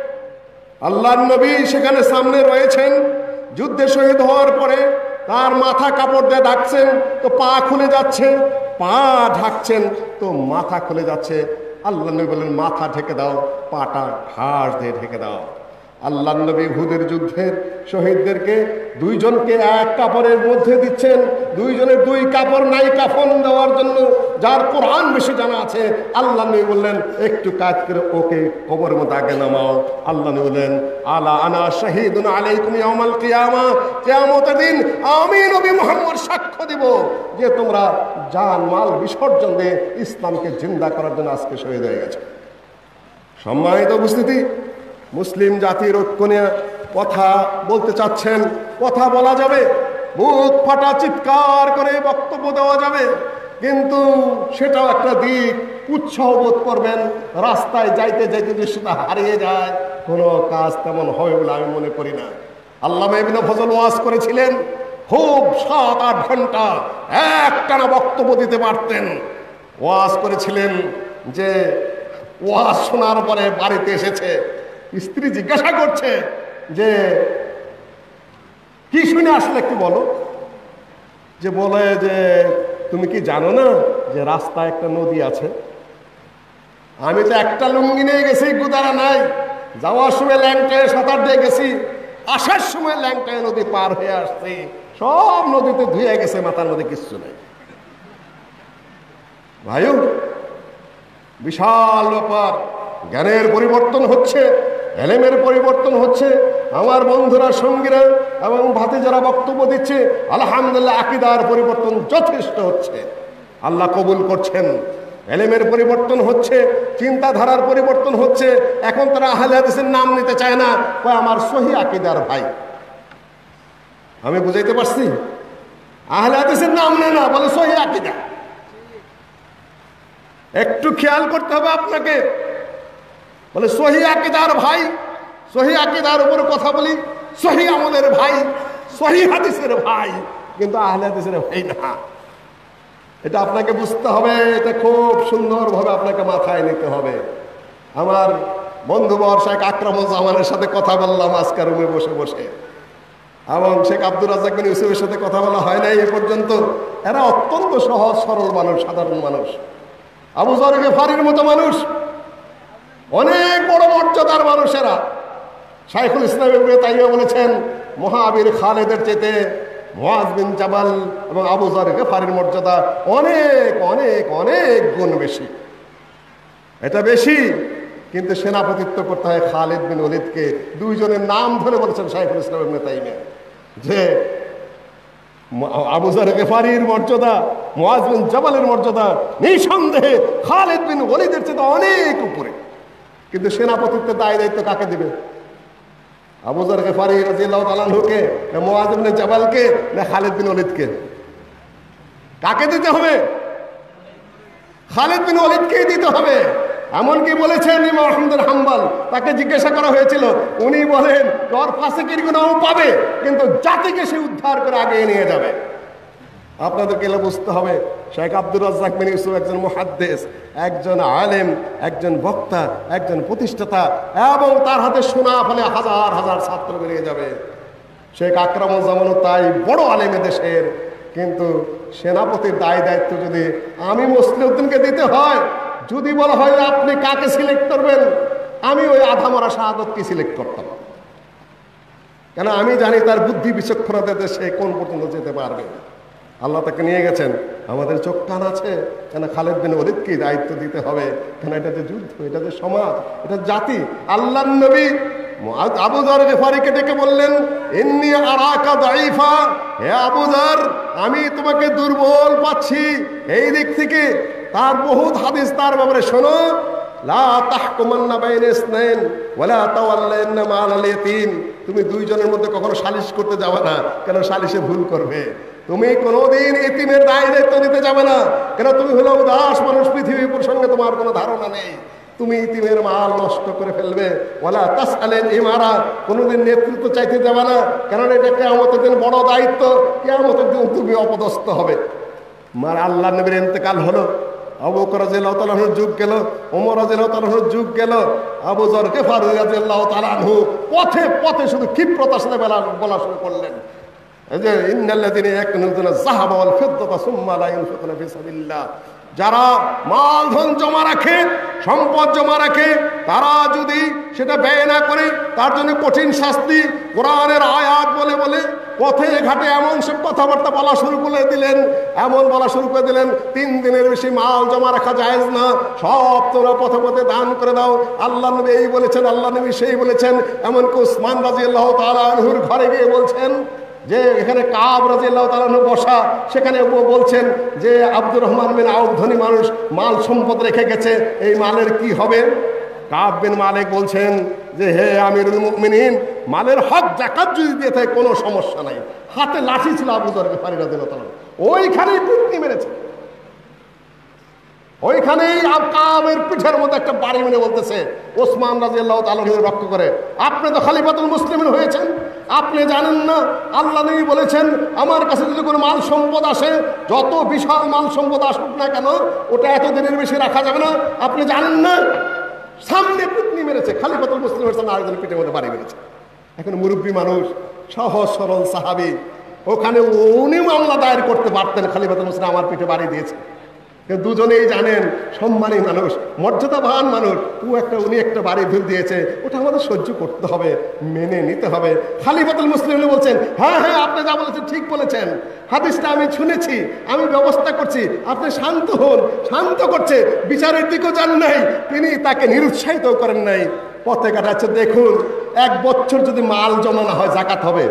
Speaker 2: আল্লাহ নবী সেখানে সামনে রয়েছেন। যুদ্ধে শহীদ হওয়ার পরে তার মাথা কাপড় দিয়ে ঢাকছেন, তো পা খুলে যাচ্ছে, পা ঢাকছেন তো মাথা খুলে যাচ্ছে। আল্লাহ নবী বললেন মাথা ঢেকে দাও, পাটা ঘাস দিয়ে ঢেকে দাও। আল্লাহ নবী উহুদের যুদ্ধের শহীদদেরকে দুইজনকে এক কাপড়ের মধ্যে দিচ্ছেন, দুইজনের দুই কাপড় নাই কাফন দেওয়ার জন্য, যার কোরআন বেশি জানা আছে। আল্লাহ নবী বললেন একটু কাজ করে ওকে কবরের মধ্যে আগে নামাও। আল্লাহ নবী বললেন আলা আনা শাহিদুন আলাইকুম ইয়াউমাল কিয়ামা, কিয়ামতের দিন আমি নবী মুহাম্মদ সাক্ষ্য দিব যে তোমরা জান মাল বিসর্জন দিয়ে ইসলামকে জিন্দা করার জন্য আজকে শহীদ হয়ে গেছে। সম্মানিত উপস্থিতি, মুসলিম জাতির ঐক্য নিয়ে কথা বলতে চাচ্ছেন, কথা বলা যাবে, বুক ফাটা চিৎকার করে বক্তব্য দেওয়া যাবে, কিন্তু সেটাও একটা দিক। উৎসাহ বোধ করবেন, রাস্তায় যাইতে যাইতে যদি সেটা হারিয়ে যায়, কোনো কাজ তেমন হবে বলে আমি মনে করি না। আল্লামা ইবনে ফজল ওয়াজ করেছিলেন, খুব সাত আট ঘন্টা একটানা বক্তব্য দিতে পারতেন। ওয়াজ করেছিলেন যে ওয়াজ শোনার পরে বাড়িতে এসেছে, স্ত্রী জিজ্ঞাসা করছে যে কি শুনে আসলে একটু বলো। যে বলে যে তুমি কি জানো না যে রাস্তায় একটা নদী আছে? আমি তো একটা লুঙ্গি নিয়ে গেছি, গুদারা নাই, যাওয়ার সময় ল্যাংটায় সাঁতার দিয়ে গেছি, আসার সময় ল্যাংটায় নদী পার হয়ে আসছি, সব নদীতে ধুয়ে গেছে, মাথার মধ্যে কিচ্ছু নেই। ভাইও, বিশাল ব্যাপার। জ্ঞানের পরিবর্তন হচ্ছে, এলেমের পরিবর্তন হচ্ছে। আমার বন্ধুরা, সঙ্গীরা এবং ভাতে যারা বক্তব্য দিচ্ছে, আলহামদুলিল্লাহ আকীদার পরিবর্তন যথেষ্ট হচ্ছে, আল্লাহ কবুল করছেন। এলেমের পরিবর্তন হচ্ছে, চিন্তাধারার পরিবর্তন হচ্ছে। এখন তারা আহলে হাদিসের নাম নিতে চায় না, কয় আমার সহি আকীদার ভাই। আমি বুঝাইতে পারছি? আহলে হাদিসের নাম নেয় না, বলে সহি আকীদা। একটু খেয়াল করতে হবে আপনাকে, বলে সহি আকীদার ভাই, সহি আকীদার উপরে কথা বলি, সহি আমলের ভাই, সহি হাদিসের ভাই, কিন্তু আহলে হাদিসের ভাই না। এটা আপনাকে বুঝতে হবে, এটা খুব সুন্দরভাবে আপনাকে মাথায় নিতে হবে। আমার বন্ধুবর শেখ আকরামুজ্জামানের সাথে কথা বললাম আজকের রুমে বসে বসে, এবং শেখ আব্দুর রাজ্জাক বিন ইউসুফের সাথে কথা বলা হয় নাই এ পর্যন্ত। এরা অত্যন্ত সহজ সরল মানুষ, সাধারণ মানুষ। আবু যর গিফারির মতো মানুষ, অনেক বড় মর্যাদার মানুষেরা। শাইখুল ইসলাম ইবনে তাইমিয়া বলেছেন মুহাবির খালেদের চেয়ে মুআজ বিন জাবাল এবং আবু যর গিফারির মর্যাদা অনেক অনেক অনেক গুণ বেশি। এটা বেশি, কিন্তু সেনাপতিত্ব করতে হয় খালিদ বিন ওলীদকে। দুইজনের নাম ধরে বলেছেন শাইখুল ইসলাম ইবনে তাইমিয়া যে আবু যর গিফারির মর্যাদা, মুআজ বিন জাবালের মর্যাদা নিঃসন্দেহে খালিদ বিন ওলীদের চেয়ে অনেক উপরে। কিন্তু সেনাপতিত্বের দায় দায়িত্ব কাকে দিবে? আবু যর গিফারি রাদিয়াল্লাহু তাআলা আনহুকে, না মুআয ইবনে জাবালকে, না খালিদ বিন ওলীদকে? কাকে দিতে হবে? খালিদ বিন ওলীদকেই দিতে হবে। এমনকি বলেছেন ইমাম আহমদ বিন হাম্বল, তাকে জিজ্ঞাসা করা হয়েছিল, উনি বলেন তোর ফাসিকের গুনাহও পাবে, কিন্তু জাতিকে সে উদ্ধার করে আগে নিয়ে যাবে। আপনাদেরকে এলা বুঝতে হবে, শেখ আব্দুর রাজ্জাক বিন ইউসুফ একজন মুহাদ্দিস, একজন আলেম, একজন বক্তা, একজন প্রতিষ্ঠাতা, এবং তার হাতে শোনা ফলে হাজার হাজার ছাত্র বেরিয়ে যাবে। শেখ আকরামুজ্জামানও তাই, বড় আলেম দেশের, কিন্তু সেনাপতির দায় দায়িত্ব যদি আমি মুসলিউদ্দিনকে দিতে হয়, যদি বলা হয় আপনি কাকে সিলেক্ট করবেন, আমি ওই আধামরা শাহাদতকে সিলেক্ট করতাম, কেন আমি জানি তার বুদ্ধি বিচক্ষণতাতে সে কোন পর্যন্ত যেতে পারবে। আল্লাহ তাকে নিয়ে গেছেন, আমাদের চোখ কান আছে, কেন খালিদ বিন ওলীদকে দায়িত্ব দিতে হবে, কেন এটা যে যুদ্ধ, এটা যে সমাজ, এটা জাতি। আল্লাহর নবী আবু যর গিফারিকে ডেকে বললেন, ইন্নী আরাকা দাঈফা, হে আবু যর, আমি তোমাকে দুর্বল পাচ্ছি এই দিক থেকে। তার বহুত হাদিস তার ব্যাপারে শোনো, লা তাহকুমান্না বাইনা ইসনাইন ওয়ালা তাওয়াল্লান্না মা'আল ইয়াতীম, তুমি দুইজনের মধ্যে কখনো সালিশ করতে যাবে না, কেন সালিশে ভুল করবে। তুমি কোনোদিন এতিমের দায় দায়িত্ব নিতে যাবে না, কেন তুমি হলো উদাস মানুষ, পৃথিবীর প্রসঙ্গে তোমার কোনো ধারণা নেই, তুমি ইতিমের মাল নষ্ট করে ফেলবে। ওয়ালা তাসআলেন ইমারা, কোনোদিন নেতৃত্ব চাইতে যাবে না, কারণ এটা কিয়ামতের দিন বড় দায়িত্ব, কিয়ামতের দিন তুমি অপদস্থ হবে। মার আল্লাহ নবীর ইন্তেকাল হলো, আবু বকর রাদিয়াল্লাহু তাআলা আনহুর যুগ গেল, ওমর রাদিয়াল্লাহু তাআলা আনহুর যুগ গেল, আবু যর গিফারি রাদিয়াল্লাহু তাআলা আনহু পথে পথে শুধু ক্ষিপ্রতার সাথে বলা শুরু করলেন, এই যে ইন্নাল্লাযিনা ইয়াকনুজুনা যাহাবা ওয়াল ফিদ্দাতা সুম্মা লা ইউনফিকুনা ফি সাবিলিল্লাহ, যারা মাল ধন জমা রাখে, সম্পদ জমা রাখে, তারা যদি সেটা ব্যয় না করে তার জন্য কঠিন শাস্তি। কোরআনের আয়াত বলে বলে পথে ঘাটে এমন সব কথাবার্তা বলা শুরু করে দিলেন, এমন বলা শুরু করে দিলেন, তিন দিনের বেশি মাল জমা রাখা জায়েজ না, সব তোমরা পথে পথে দান করে দাও। আল্লাহ নবী এই বলেছেন, আল্লাহ নবী সেই বলেছেন। এমনকি উসমান রাদিয়াল্লাহু তাআলা আনহুর ঘরে গিয়ে বলছেন যে এখানে কাব রাদিয়াল্লাহু তাআলা আনহু বসা, সেখানে বলছেন যে আব্দুর রহমান বিন আউফ ধনী মানুষ, মাল সম্পদ রেখে গেছে, এই মালের কি হবে? কাব বিন মালিক বলছেন যে হে আমিরুল মুমিনিন, মালের হক যাকাত যদি দিয়ে থাকে কোনো সমস্যা নাই। হাতে লাঠি ছিল আবু যর গিফারি রাদিয়াল্লাহু তাআলা, ওইখানেই পিটনি মেরেছে, ওইখানেই কাবের পিঠের মধ্যে একটা বাড়ি মেরে বলতেছে, ওসমান রাদিয়াল্লাহু তাআলা রক্ষা করে, আপনি তো খলিফাতুল মুসলিমিন হয়েছেন, আপনি জানেন না আল্লাহ নবী বলেছেন আমার কাছে যদি কোনো মাল সম্পদ আসে, যত বিশাল মাল সম্পদ আসুক না কেন, ওটা এত দিনের বেশি রাখা যাবে না, আপনি জানেন না? সামনে পিটনি মেরেছে, খলিফাতুল মুসলিম হয়েছেন, আরেকজন পিঠের মধ্যে বাড়ি মেরেছে। এখন মুরব্বী মানুষ, সহজ সরল সাহাবী, ওখানে উনি মামলা দায়ের করতে পারতেন, খলিফাতুল মুসলিম আমার পিঠে বাড়ি দিয়েছে। দুজনেই জানেন সম্মানী মানুষ, মর্যাদাবান মানুষ, ও একটা উনি একটা বাড়ি ভুল দিয়েছে, ওটা আমাদের সহ্য করতে হবে, মেনে নিতে হবে। খলিফাতুল মুসলিম বলছেন, হ্যাঁ হ্যাঁ আপনি যা বলেছেন ঠিক বলেছেন, হাদিসটা আমি শুনেছি, আমি ব্যবস্থা করছি, আপনি শান্ত হন। শান্ত করছে, বিচারের দিকেও যান নাই, তিনি তাকে নিরুৎসাহিত করেন নাই, পথে কাটাচ্ছে। দেখুন, এক বছর যদি মাল জমা না হয় জাকাত হবে?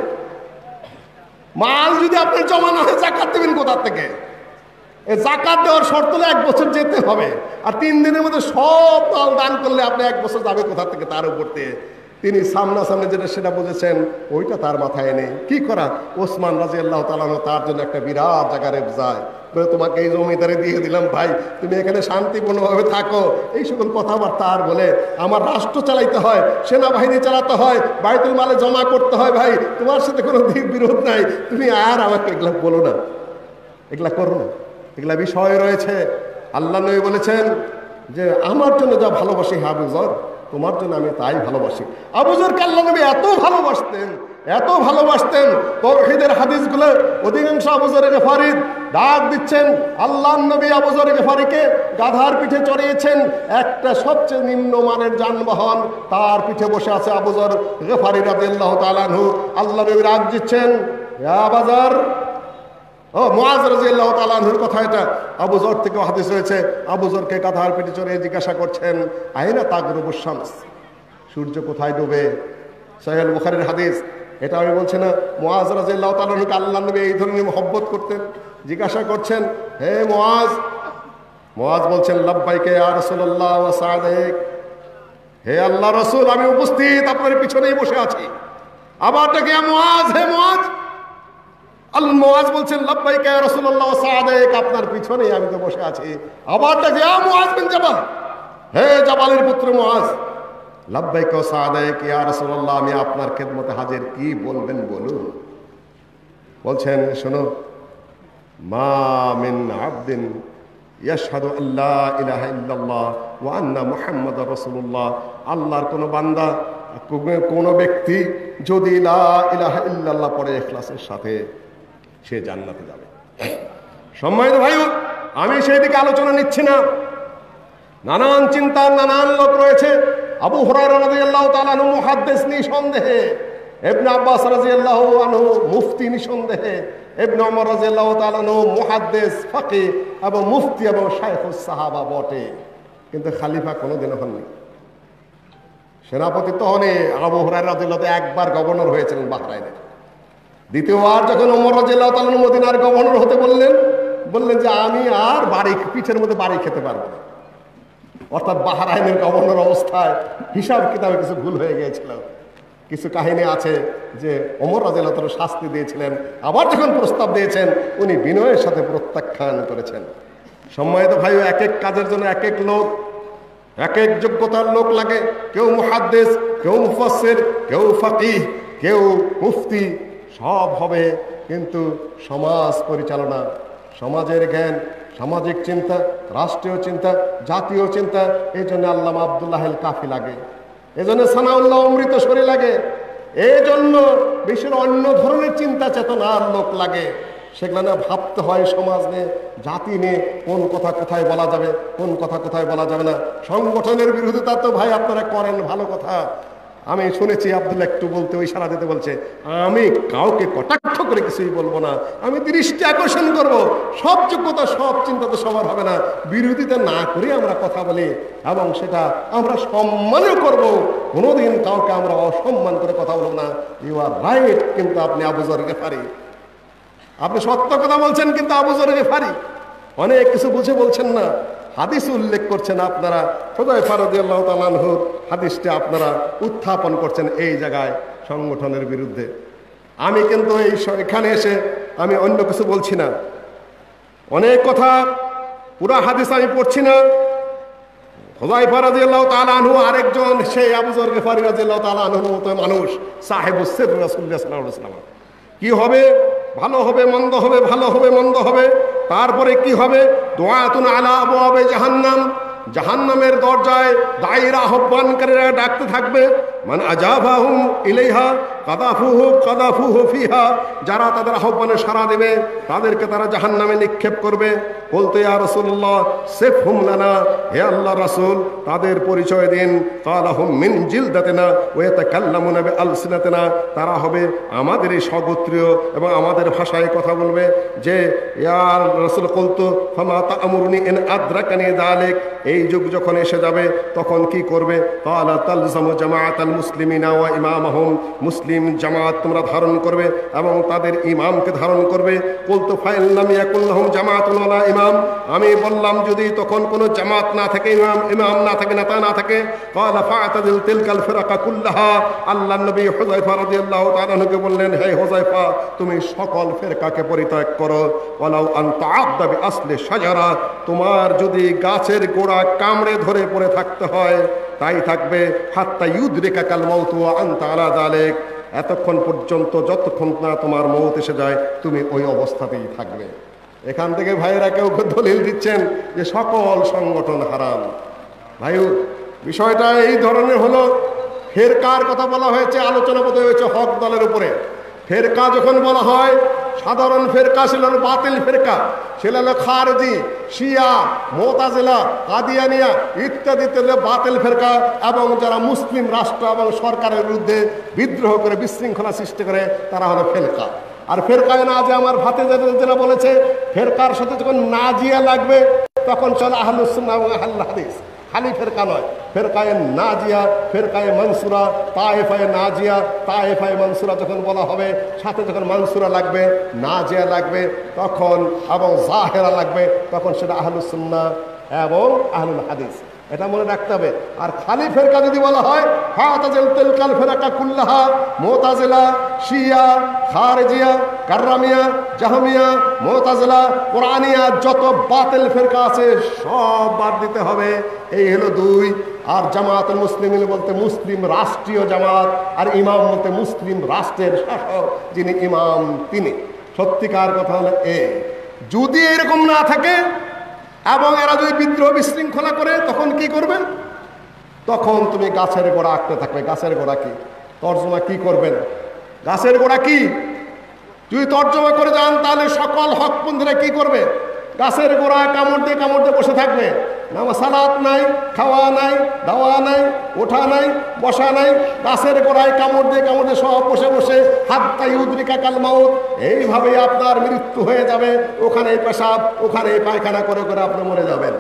Speaker 2: মাল যদি আপনার জমা না হয় জাকাত দেবেন কোথা থেকে? জাকাত দেওয়ার শর্ত হলে এক বছর যেতে হবে, আর তিন দিনের মধ্যে সব মাল দান করলে আপনি এক বছর যাবে কোথা থেকে? তার উপর দিয়ে তিনি সামনাসামনি যেটা সেটা বুঝেছেন, ওইটা তার মাথায় নেই। কি করা? ওসমান রাদিয়াল্লাহু তাআলা তার জন্য একটা বিরাট জায়গা রেপ যায়, তোমাকে এই জমিদারে দিয়ে দিলাম ভাই, তুমি এখানে শান্তিপূর্ণভাবে থাকো, এই সকল কথাবার্তা আর বলে। আমার রাষ্ট্র চালাইতে হয়, সেনাবাহিনী চালাতে হয়, বাইতুল মালে জমা করতে হয়, ভাই তোমার সাথে কোনো দিক বিরোধ নাই, তুমি আর আমাকে এগুলা বলো না, এগুলা করো না, এগুলা বিষয় রয়েছে। আল্লাহ নবী বলেছেন যে আমার জন্য যা ভালোবাসি হে আবু যর, তোমার জন্য আমি তাই ভালোবাসি। আবু যরকে আল্লাহ নবী এত ভালোবাসতেন, এত ভালোবাসতেন, তাওহীদের হাদিসগুলো অধিকাংশ আবু যর গিফারি ডাক দিচ্ছেন। আল্লাহ নবী আবু যর গিফারিকে গাধার পিঠে চড়িয়েছেন, একটা সবচেয়ে নিম্নমানের যানবাহন, তার পিঠে বসে আছে আবু যর গিফারি রাদিয়াল্লাহু তাআলা আনহু। আল্লাহ নবী ডাক দিচ্ছেন, ইয়া আবু যর, ও মুআয রাদিয়াল্লাহু তাআলা আনহুর কথা এটা, আবু যর থেকে হাদিস রয়েছে। আবু যরকে গাধার পিঠে চড়ে জিজ্ঞাসা করছেন, আইনা তাগরুবুশ শামস, সূর্য কোথায় ডুবে? সহিহ বুখারীর হাদিস। এটা আমি বলছি না, মুআয রাদিয়াল্লাহু তাআলা আনহুকে আল্লাহ নবী এই ধরনের মহব্বত করতেন। জিজ্ঞাসা করছেন, হে মুআয। মুআয বলছেন, লাব্বাইকা ইয়া রাসূলুল্লাহ ওয়া সা'দাইক, হে আল্লাহ রাসূল, আমি উপস্থিত, আপনার পিছনেই বসে আছি। আবার ডাকে মুআজ, হে মুআজ। আল মুআজ বলছেন লাব্বাইকা ইয়া রাসূলুল্লাহ সাদেক, আপনার পিছনেই আমি তো বসে আছি। আবার ডাকে ইয়া মুআজ বিন জাবাল, হে জাবালের পুত্র মুআজ, লাব্বাইকা সাদেক ইয়া রাসূলুল্লাহ, আমি আপনার খেদমতে হাজির, কি বলবেন বলুন। বলছেন শোনো, মা মিন আবদিন ইয়াশহাদু আল্লা ইলাহা ইল্লাল্লাহ ওয়া আন্না মুহাম্মাদার রাসূলুল্লাহ, আল্লাহর কোন বান্দা, কোন ব্যক্তি যদি লা ইলাহা ইল্লাল্লাহ পড়ে ইখলাসের সাথে, সে জান্নাতে যাবে। সম্মানিত ভাই, আমি সেই দিকে আলোচনা নিচ্ছি না। নানান চিন্তার নানান লোক রয়েছে। আবু হুরায়রা রাদিয়াল্লাহু তাআলা আনহু মুহাদ্দিস নিঃসন্দেহে, ইবনে আব্বাস রাদিয়াল্লাহু আনহু মুফতি নিঃসন্দেহে, ইবনে ওমর রাদিয়াল্লাহু তাআলা আনহু মুহাদ্দিস, ফাকিহ এবং মুফতি এবং শাইখুস সাহাবা বটে, কিন্তু খলিফা কোনোদিনও হননি। সেনাপতি তো হনে। আবু হুরায়রা রাদিয়াল্লাহু তাআলা একবার গভর্নর হয়েছিলেন বাহরাইনের। দ্বিতীয়বার যখন ওমর রাদিয়াল্লাহু তাআলা আনহু মদিনার গভর্নর হতে বললেন, বললেন যে আমি আর বাড়ি পিঠের মধ্যে বাড়ি খেতে পারবো না। অর্থাৎ বাহরাইনের গভর্নর অবস্থায় হিসাব কিতাবে কিছু ভুল হয়ে গিয়েছিল। কিছু কাহিনী আছে যে ওমর রাদিয়াল্লাহু তাআলা শাস্তি দিয়েছিলেন, আবার যখন প্রস্তাব দিয়েছেন উনি বিনয়ের সাথে প্রত্যাখ্যান করেছেন। সম্মানিত ভাই, এক এক কাজের জন্য এক এক লোক, এক এক যোগ্যতার লোক লাগে। কেউ মুহাদ্দিস, কেউ মুফাসসির, কেউ ফাকিহ, কেউ মুফতি, সব হবে, কিন্তু সমাজ পরিচালনা, সমাজের জ্ঞান, সামাজিক চিন্তা, রাষ্ট্রীয় চিন্তা, জাতীয় চিন্তা, এই জন্য আল্লামা আব্দুল্লাহ আল কাফি লাগে, এই জন্য সানাউল্লাহ অমৃতসরী লাগে, এই জন্য বিশ্বের অন্য ধরনের চিন্তা চেতনার লোক লাগে। সেগুলো না ভাবতে হয় সমাজ নিয়ে, জাতি নিয়ে, কোন কথা কোথায় বলা যাবে, কোন কথা কোথায় বলা যাবে না। সংগঠনের বিরোধিতা তো ভাই আপনারা করেন, ভালো কথা। আমি শুনেছি আব্দুল্লাহ একটু বলতে, ওই সারা দিতে বলছে, আমি কাউকে কটাক্ষ করে কিছুই বলবো না, আমি দৃষ্টি আকর্ষণ করব। সব যোগ্যতা, সব চিন্তা তো সবার হবে না, বিরোধিতা না করে আমরা কথা বলি এবং সেটা আমরা সম্মানও করব। কোনোদিন কাউকে আমরা অসম্মান করে কথা বলবো না। ইউ আর রাইট, কিন্তু আপনি আবু যর গিফারি, আপনি সত্য কথা বলছেন, কিন্তু আবু যর গিফারি অনেক কিছু বুঝে বলছেন না। হাদিস উল্লেখ করছেন আপনারা, হুযায়ফা রাদিয়াল্লাহু তাআলা আনহুর হাদিসটা আপনারা উত্থাপন করছেন এই জায়গায় সংগঠনের বিরুদ্ধে। আমি কিন্তু এই এখানে এসে আমি অন্য কিছু বলছি না, অনেক কথা, পুরা হাদিস আমি পড়ছি না। হুযায়ফা রাদিয়াল্লাহু তাআলা আনহু আরেকজন সেই আবু যর গিফারি রাদিয়াল্লাহু তাআলা আনহুর মতো মানুষ, সাহেবুস সির রাসূলুল্লাহ সাল্লাল্লাহু আলাইহি ওয়াসাল্লাম। কি হবে? ভালো হবে, মন্দ হবে, ভালো হবে, মন্দ হবে। তারপরে কি হবে? দুআতুন আলা আবওয়াবে জাহান্নাম, জাহান্নামের দরজায় দায়ীরা, আহ্বানকারীরা ডাকতে থাকবে। মান আজাবাহুম ইলাইহা কাদাফুহু কাদাফুহু ফিহা, যারা তাদের আহ্বানে সাড়া দেবে তাদেরকে তারা জাহান্নামে নিক্ষেপ করবে। বলতে ইয়া রাসূলুল্লাহ সিফহুম লানা, হে আল্লাহর রাসূল তাদের পরিচয় দিন। কালাহুম মিন জিলদাতিনা ওয়া ইয়াতাকাল্লামুনা বিআলসিনাতিনা, তারা হবে আমাদের এই স্বগোত্রীয় এবং আমাদের ভাষায় কথা বলবে। যে ইয়া রাসূল কুলতু ফামা তা'মুরুনি ইন আদরাকানি যালিক, এই যুগ যখন এসে যাবে তখন কি করবে? কালা তালজামু জামাআতাল মুসলিমিনা ওয়া ইমামাহুম, মুসলিম জামাত তোমরা ধারণ করবে এবং তাদের ইমামকে ধারণ করবে। কুলতু ফাইন লাম ইয়াকুল লাহুম জামাআতুন ওয়ালা ইমাম, আমি বললাম যদি তখন কোনো জামাত না থাকে, ইমাম ইমাম না থাকে, নেতা না থাকে, কালা ফাতাদিল তিলকাল ফিরাকা কুল্লাহা, আল্লাহর নবী হুযায়ফা রাদিয়াল্লাহু তাআলা আনহুকে বললেন, হে হুযায়ফা তুমি সকল ফিরকাকে পরিত্যাগ করো। ওয়ালাউ আন তাআদ্দা বিআসলি শাজারা, তোমার যদি গাছের গোড়া কামড়ে ধরে পড়ে থাকতে হয় তাই থাকবে। হাত্তা ইউদরিকাকাল মাউতু ওয়া আনতা আলা যালিক, এতক্ষণ পর্যন্ত যতক্ষণ না তোমার মৌত এসে যায় তুমি ওই অবস্থাতেই থাকবে। এখান থেকে ভাইয়েরা কেউ দলিল দিচ্ছেন যে সকল সংগঠন হারাম। ভাই বিষয়টা এই ধরনের হলো। ফেরকার কথা বলা হয়েছে, আলোচনা বোধ হয়েছে হক দলের উপরে। ফেরকা যখন বলা হয়, সাধারণ ফেরকা ছিল বাতিল ফেরকা, ছিল খারজি, শিয়া, মুতাজিলা, কাদিয়ানিয়া ইত্যাদি ইত্যাদি বাতিল ফেরকা, এবং যারা মুসলিম রাষ্ট্র এবং সরকারের বিরুদ্ধে বিদ্রোহ করে বিশৃঙ্খলা সৃষ্টি করে তারা হলো ফেরকা। আর ফেরকায় নাজিয়া, আমার ভাতিজা যেটা বলেছে, ফেরকার সাথে যখন নাজিয়া লাগবে তখন চলে আহলুস সুন্নাহ এবং আহলুল হাদিস, খালি ফেরকা নয়। ফেরকায়ে নাজিয়া, ফেরকায়ে মনসুরা, তায়েফায়ে নাজিয়া, তায়েফায়ে মনসুরা যখন বলা হবে, সাথে যখন মনসুরা লাগবে, নাজিয়া লাগবে তখন, এবং জাহেরা লাগবে তখন সেটা আহলুস সুন্নাহ এবং আহলুল হাদিস। এটা মনে রাখতে হবে। আর খালি ফেরকা যদি বলা হয় ফাতাজিল তিলকাল ফিরকা কুল্লাহা, মুতাজিলা, শিয়া, খারিজিয়া, কাররামিয়া, জাহমিয়া, মুতাজিলা, কুরআনিয়া, যত বাতিল ফেরকা আছে সব বাদ দিতে হবে। এই হলো দুই। আর জামাতুল মুসলিমিন বলতে মুসলিম রাষ্ট্রীয় জামাত, আর ইমাম বলতে মুসলিম রাষ্ট্রের শাসক যিনি ইমাম তিনি। সত্যিকার কথা হলো এ, যদি এরকম না থাকে এবং এরা যদি বিদ্রোহ বিশৃঙ্খলা করে তখন কি করবে? তখন তুমি গাছের গোড়া আঁকতে থাকবে। গাছের গোড়া কি তর্জমা কি করবেন? গাছের গোড়া কি যদি তর্জমা করে যান তাহলে সকল হকপন্থীরা কি করবে? গাছের গোড়া কামড় দিয়ে কামড় দিয়ে বসে থাকবে। নামা সালাত নাই, খাওয়া নাই, দাওয়া নাই, ওঠা নাই, বসা নাই, গাছের গোড়ায় কামড় দিয়ে কামড় দিয়ে সব বসে বসে হাত্তা ইউদ্রিকা কাল মাউত, এইভাবেই আপনার মৃত্যু হয়ে যাবে। ওখানে পেশাব, ওখানে পায়খানা করে করে আপনি মরে যাবেন।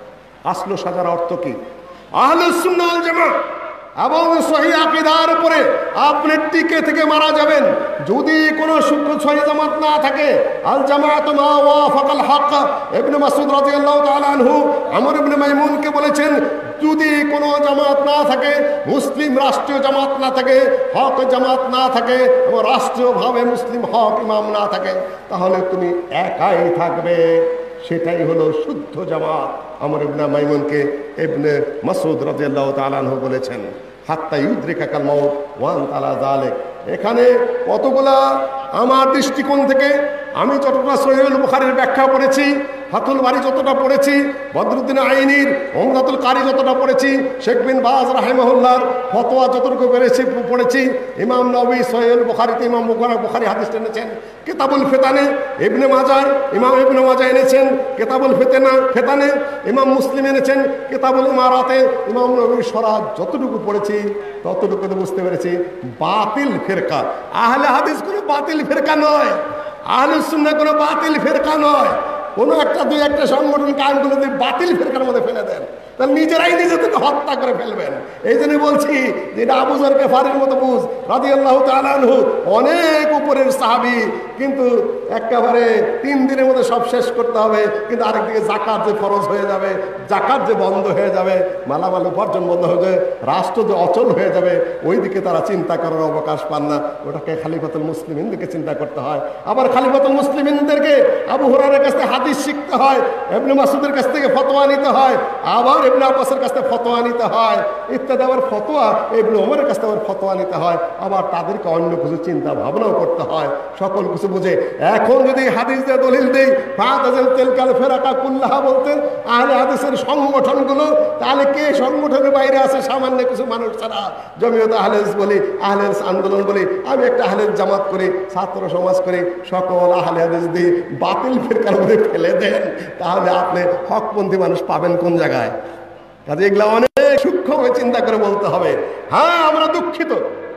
Speaker 2: আসলো সাজার অর্থ কি? আহলুস সুন্নাহ ওয়াল জামাত এবং সহিহ আকীদার উপরে আপনি টিকে থেকে মারা যাবেন। যদি কোনো সহিহ জামাত না থাকে, আল জামাত মা ওয়াফাকাল হক, ইবনে মাসউদ রাদিয়াল্লাহু তাআলা আনহু আমর ইবনে মাইমুনকে বলেছেন, যদি কোনো জামাত না থাকে, মুসলিম রাষ্ট্রীয় জামাত না থাকে, হক জামাত না থাকে এবং রাষ্ট্রীয়ভাবে মুসলিম হক ইমাম না থাকে, তাহলে তুমি একাই থাকবে। সেটাই হলো শুদ্ধ জামাত। আমর ইবনে মাইমুনকে ইবনে মাসউদ রাদিয়াল্লাহু তাআলা আনহু বলেছেন, হাত্তা ইউদ্রিকা কাল মাউত ওয়া আনতা আলা যালিক। এখানে কতগুলা আমার দৃষ্টিকোণ থেকে আমি যতটা সহিহুল বুখারীর ব্যাখ্যা পড়েছি, ফাতুল বারী যতটা পড়েছি, বদরুদ্দিন আইনির উমদাতুল কারি যতটা পড়েছি, শেখ বিন বাজ রাহিমাহুল্লাহর ফতোয়া যতটুকু পেরেছি পড়েছি, ইমাম নবী সহিহুল বুখারীতে ইমাম বুখারী হাদিস এনেছেন কিতাবুল ফিতানে, ইবনে মাজাহ ইমাম ইবনে মাজাহ এনেছেন কিতাবুল ফিতানা ফিতানে, ইমাম মুসলিম এনেছেন কিতাবুল ইমারাতে, ইমাম নবী সরাজ যতটুকু পড়েছি ততটুকু বুঝতে পেরেছি বাতিল ফিরকা। আহলে হাদিস কোনো বাতিল ফিরকা নয়, আহলুস সুন্নাহ কোনো বাতিল ফিরকা নয়। কোনো একটা দুই একটা সংগঠন কায়েম করে দিয়ে বাতিল ফিরকার মধ্যে ফেলে দেন, তাহলে নিজেরাই নিজেদেরকে হত্যা করে ফেলবেন। এই জন্য বলছি যে এটা আবু যর গিফারীর মতো বুঝ, রাদিয়াল্লাহু তাআলা আনহু অনেক উপরের সাহাবী, কিন্তু একেবারে তিন দিনের মধ্যে সব শেষ করতে হবে। কিন্তু আরেকদিকে জাকাত যে ফরজ হয়ে যাবে, জাকাত যে বন্ধ হয়ে যাবে, মালামাল উপার্জন বন্ধ হয়ে যাবে, রাষ্ট্র যে অচল হয়ে যাবে, ওই দিকে তারা চিন্তা করার অবকাশ পান না। ওটাকে খালিফাতুল মুসলিমিনদেরকে চিন্তা করতে হয়। আবার খালিফাতুল মুসলিমিনদেরকে আবু হুরায়রার কাছ থেকে হাদিস শিখতে হয়, ইবনে মাসউদের কাছ থেকে ফতোয়া নিতে হয়, আবার ইবনে আব্বাসের কাছ থেকে ফতোয়া নিতে হয়, ইত্যাদি। আবার ফতোয়া ইবনে ওমরের কাছ থেকে আবার ফতোয়া নিতে হয়, আবার তাদেরকে অন্য কিছু চিন্তা ভাবনাও করতে হয়, সকল কিছু বুঝে। এখন যদি হাদিস দিয়ে দলিল দেই ফাতাজিল তিলকাল ফিরকা কুল্লাহা বলতেন আহলে হাদিসের সংগঠনগুলো, তাহলে কে সংগঠনের বাইরে আছে? সামান্য কিছু মানুষ ছাড়া। জমিয়ত আহলে হাদিস বলি, আহলে হাদিস আন্দোলন বলি, আমি একটা আহলে হাদিস জামাত করি, ছাত্র সমাজ করি, সকল আহলে হাদিস দিয়ে বাতিল ফিরকার মধ্যে ফেলে দেন, তাহলে আপনি হকপন্থী মানুষ পাবেন কোন জায়গায়? কাজে এগুলা অনেক সূক্ষ্মভাবে চিন্তা করে বলতে হবে। হ্যাঁ, আমরা দুঃখিত,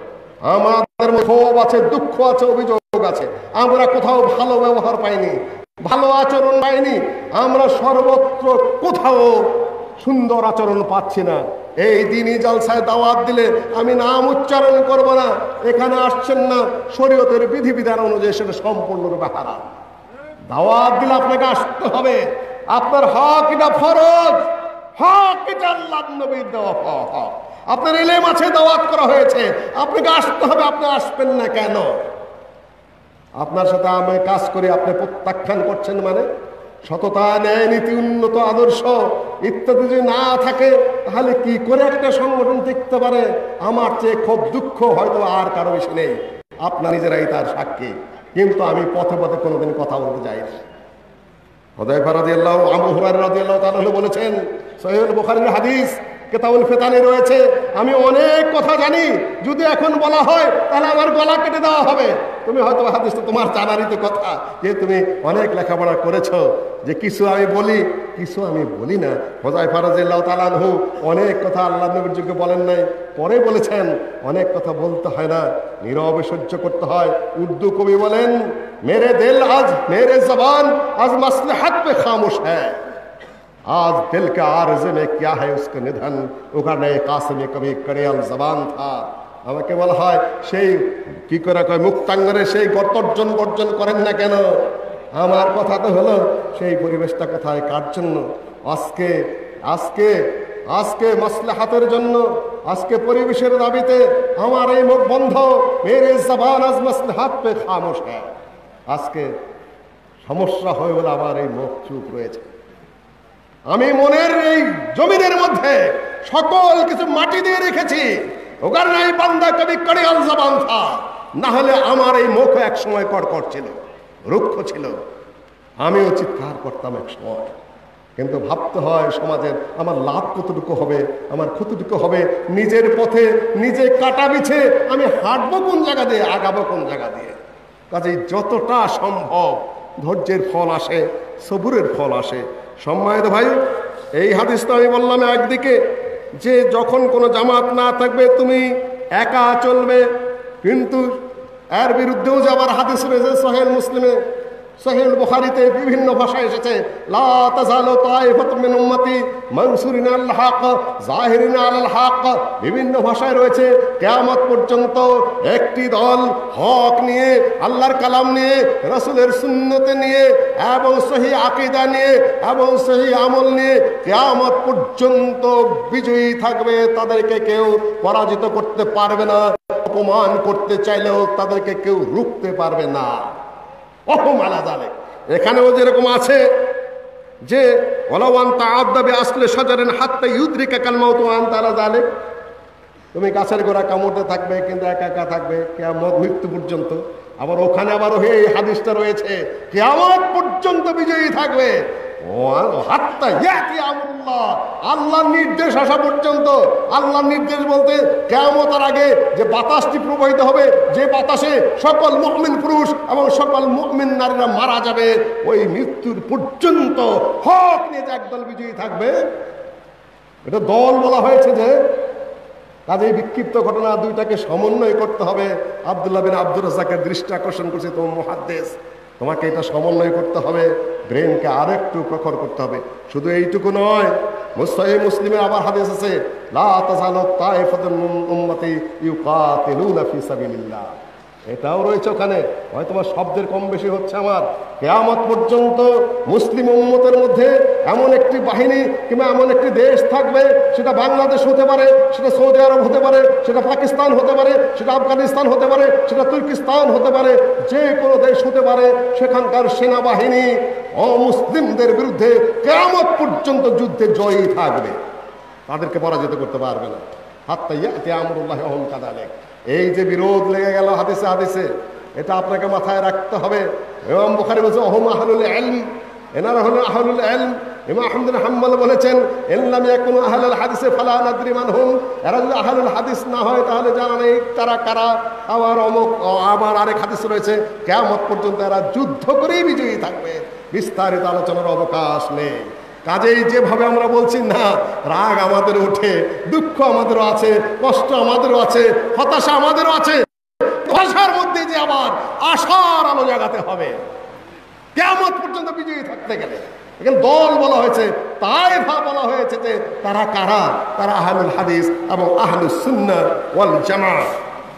Speaker 2: আমাদের ক্ষোভ আছে, দুঃখ আছে, অভিযোগ আছে। আমরা কোথাও ভালো ব্যবহার পাইনি, ভালো আচরণ পাইনি, আমরা সর্বত্র কোথাও সুন্দর আচরণ পাচ্ছি না। এই দিনই জলসায় দাওয়াত দিলে আমি নাম উচ্চারণ করব না, এখানে আসছেন না, শরীয়তের বিধিবিধান অনুযায়ী সেটা সম্পূর্ণরূপে হারাম। দাওয়াত দিলে আপনাকে আসতে হবে, আপনার হক এটা ফরজ, হক এটা আল্লাহর নবীর দেওয়া হক। আপনার ইলম আছে, দাওয়াত করা হয়েছে, আপনাকে আসতে হবে। আপনি আসবেন না কেন? আপনার সাথে আমি কাজ করি, আপনি প্রত্যাখ্যান করছেন মানে? সততা, ন্যায় নীতি, উন্নত আদর্শ ইত্যাদি যদি না থাকে, তাহলে কি করে একটা সংগঠন টিকতে পারে? আমার চেয়ে খুব দুঃখ হয়তো আর কারো বেশি নেই, আপনার নিজেরাই তার সাক্ষী। কিন্তু আমি পথে পথে কোনোদিন কথা বলতে যাই না। হুযায়ফা রাদিয়াল্লাহু আবু হুরায়রা রাদিয়াল্লাহু তাআলা বলেছেন, সহিহুল বুখারীর হাদিস কিতাবুল ফিতানে রয়েছে, আমি অনেক কথা জানি, যদি এখন বলা হয় তাহলে আমার গলা কেটে দেওয়া হবে। তুমি হয়তো হাদিস তো তোমার জানারই তো কথা, যে তুমি অনেক লেখাপড়া করেছো, যে কিছু আমি বলি, কিছু আমি বলি না। হুযায়ফা রাদিয়াল্লাহু তাআলা আনহু অনেক কথা আল্লাহর নবীর যুগে বলেন নাই, পরে বলেছেন অনেক কথা বলতে হয় না, নীরবে সহ্য করতে হয়। উর্দু কবি বলেন, মেরে দিল আজ মেরে জবান আজ মাসলাহাত পে খামোশ হ্যায়, आज दिल के आर्ज़े में क्या है उसका निधन, उगाने कासिम कभी कड़ियाल जबान था। আমাকে বলা হয় সেই কি করে কয় মুক্তাঙ্গরে সেই গর্তর্জন বর্জন করেন না কেন? আমার কথা তো হলো সেই পরিবেশটা কোথায়, কার জন্য? আজকে আজকে আজকে মাসলাহাতের জন্য, আজকে পরিবেশের দাবিতে আমার এই মুখ বন্ধ, মেরে জবান আজ মাসলাহাত পে খামোশ হ্যায়। আজকে সমস্যা হয়ে গেল আমার এই মুখ চুপ রয়েছে। আমি মনের এই জমিনের মধ্যে সকল কিছু মাটি দিয়ে রেখেছি, ওগার নাই বান্দা কবি কড়ে আল জবান থা, না হলে আমার এই মুখ এক সময় কড়কড় ছিল, রুক্ষ ছিল, আমিও চিৎকার করতাম এক সময়। কিন্তু ভাবতে হয় সমাজের আমার লাভ কতটুকু হবে, আমার কতটুকু হবে, নিজের পথে নিজে কাটা বিছে আমি হাঁটবো কোন জায়গা দিয়ে, আগাবো কোন জায়গা দিয়ে। কাজেই যতটা সম্ভব ধৈর্যের ফল আসে, সবুরের ফল আসে। সম্মানিত ভাই, এই হাদিস তো আমি বললাম একদিকে যে যখন কোনো জামাত না থাকবে তুমি একা চলবে, কিন্তু এর বিরুদ্ধেও যাবার হাদিস রয়েছে সহিহ মুসলিমে, সহিহ বুখারীতে বিভিন্ন ভাষায় এসেছে, লা তাজালু তাইফাতুম মিন উম্মতি মানসুরিনা আল হক জাহিরিনা আলাল হক। বিভিন্ন ভাষায় রয়েছে কিয়ামত পর্যন্ত একটি দল হক নিয়ে, আল্লাহর কালাম নিয়ে, রাসূলের সুন্নতে নিয়ে এবং সহিহ আকীদা নিয়ে এবং সহিহ আমল নিয়ে কিয়ামত পর্যন্ত বিজয়ী থাকবে। তাদেরকে কেউ পরাজিত করতে পারবে না, অপমান করতে চাইলেও তাদেরকে কেউ রুখতে পারবে না। এখানেও যেরকম আছে যে তুমি গাছের গোড়া কামড়তে থাকবে কিন্তু একা একা থাকবে কিয়ামত মৃত্যু পর্যন্ত। আবার ওখানে আবার এই হাদিসটা রয়েছে কিয়ামত পর্যন্ত বিজয়ী থাকবে। আল্লাহর নির্দেশ আসা পর্যন্ত। আল্লাহর নির্দেশ বলতে কিয়ামতের আগে যে বাতাসটি প্রবাহিত হবে, যে বাতাসে সকল মুমিন পুরুষ এবং সকল মুমিন নারীরা মারা যাবে, ওই মৃত্যুর পর্যন্ত হক নিয়ে যে একদল বিজয়ী থাকবে। এটা দল বলা হয়েছে যে কাজে বিক্ষিপ্ত ঘটনা দুইটাকে সমন্বয় করতে হবে। আব্দুল্লাহ বিন আব্দুর রাজ্জাকের দৃষ্টি আকর্ষণ করছে তো মুহাদ্দিস, তোমাকে এটা সমন্বয় করতে হবে, ব্রেনকে আরো একটু প্রখর করতে হবে। শুধু এইটুকু নয়, সহিহ মুসলিমের আবার হাদিস আছে, লা তাজালু তাইফাতুন মিন উম্মতি ইউকাতিলুনা ফি সাবিলিল্লাহ। এটাও রয়েছে ওখানে, হয়তো তোমার শব্দের কম বেশি হচ্ছে আমার। কিয়ামত পর্যন্ত মুসলিম উম্মতের মধ্যে এমন একটি বাহিনী কিংবা এমন একটি দেশ থাকবে, সেটা বাংলাদেশ হতে পারে, সেটা সৌদি আরব হতে পারে, সেটা পাকিস্তান হতে পারে, সেটা আফগানিস্তান হতে পারে, সেটা তুর্কিস্তান হতে পারে, যে কোনো দেশ হতে পারে। সেখানকার সেনাবাহিনী অমুসলিমদের বিরুদ্ধে কিয়ামত পর্যন্ত যুদ্ধে জয়ী থাকবে, তাদেরকে পরাজিত করতে পারবে না। হাত্তা ইয়াতি আমরুল্লাহি ওয়া হুম কাযালিক। এই যে বিরোধ লেগে গেল হাদিসে হাদিসে, এটা আপনাকে মাথায় রাখতে হবে। ইমাম বুখারী বলেছেন ওহুম আহলুল ইলম, এনারা হলেন আহলুল ইলম। ইমাম আহমদ বিন হাম্বল বলেছেন ইল্লাম ইয়াকুনু আহলুল হাদিসে ফালা নাদরি মান হুম। এরা যদি আহলুল হাদিস না হয় তাহলে জানা নেই তারা কারা। আবার অমুক আবার আরেক হাদিস রয়েছে কিয়ামত পর্যন্ত এরা যুদ্ধ করেই বিজয়ী থাকবে। বিস্তারিত আলোচনার অবকাশ নেই। কাজেই যেভাবে আমরা বলছি না, রাগ আমাদের ওঠে, দুঃখ আমাদেরও আছে, কষ্ট আমাদেরও আছে, হতাশা আমাদেরও আছে, হতাশার মধ্যে যে আবার আশার আলো জাগাতে হবে কিয়ামত পর্যন্ত বিজয়ী থাকতে গেলে। এখানে দল বলা হয়েছে, তাইফা বলা হয়েছে যে তারা কারা, তারা আহলুল হাদিস এবং আহলুস সুন্নাহ ওয়াল জামাআহ।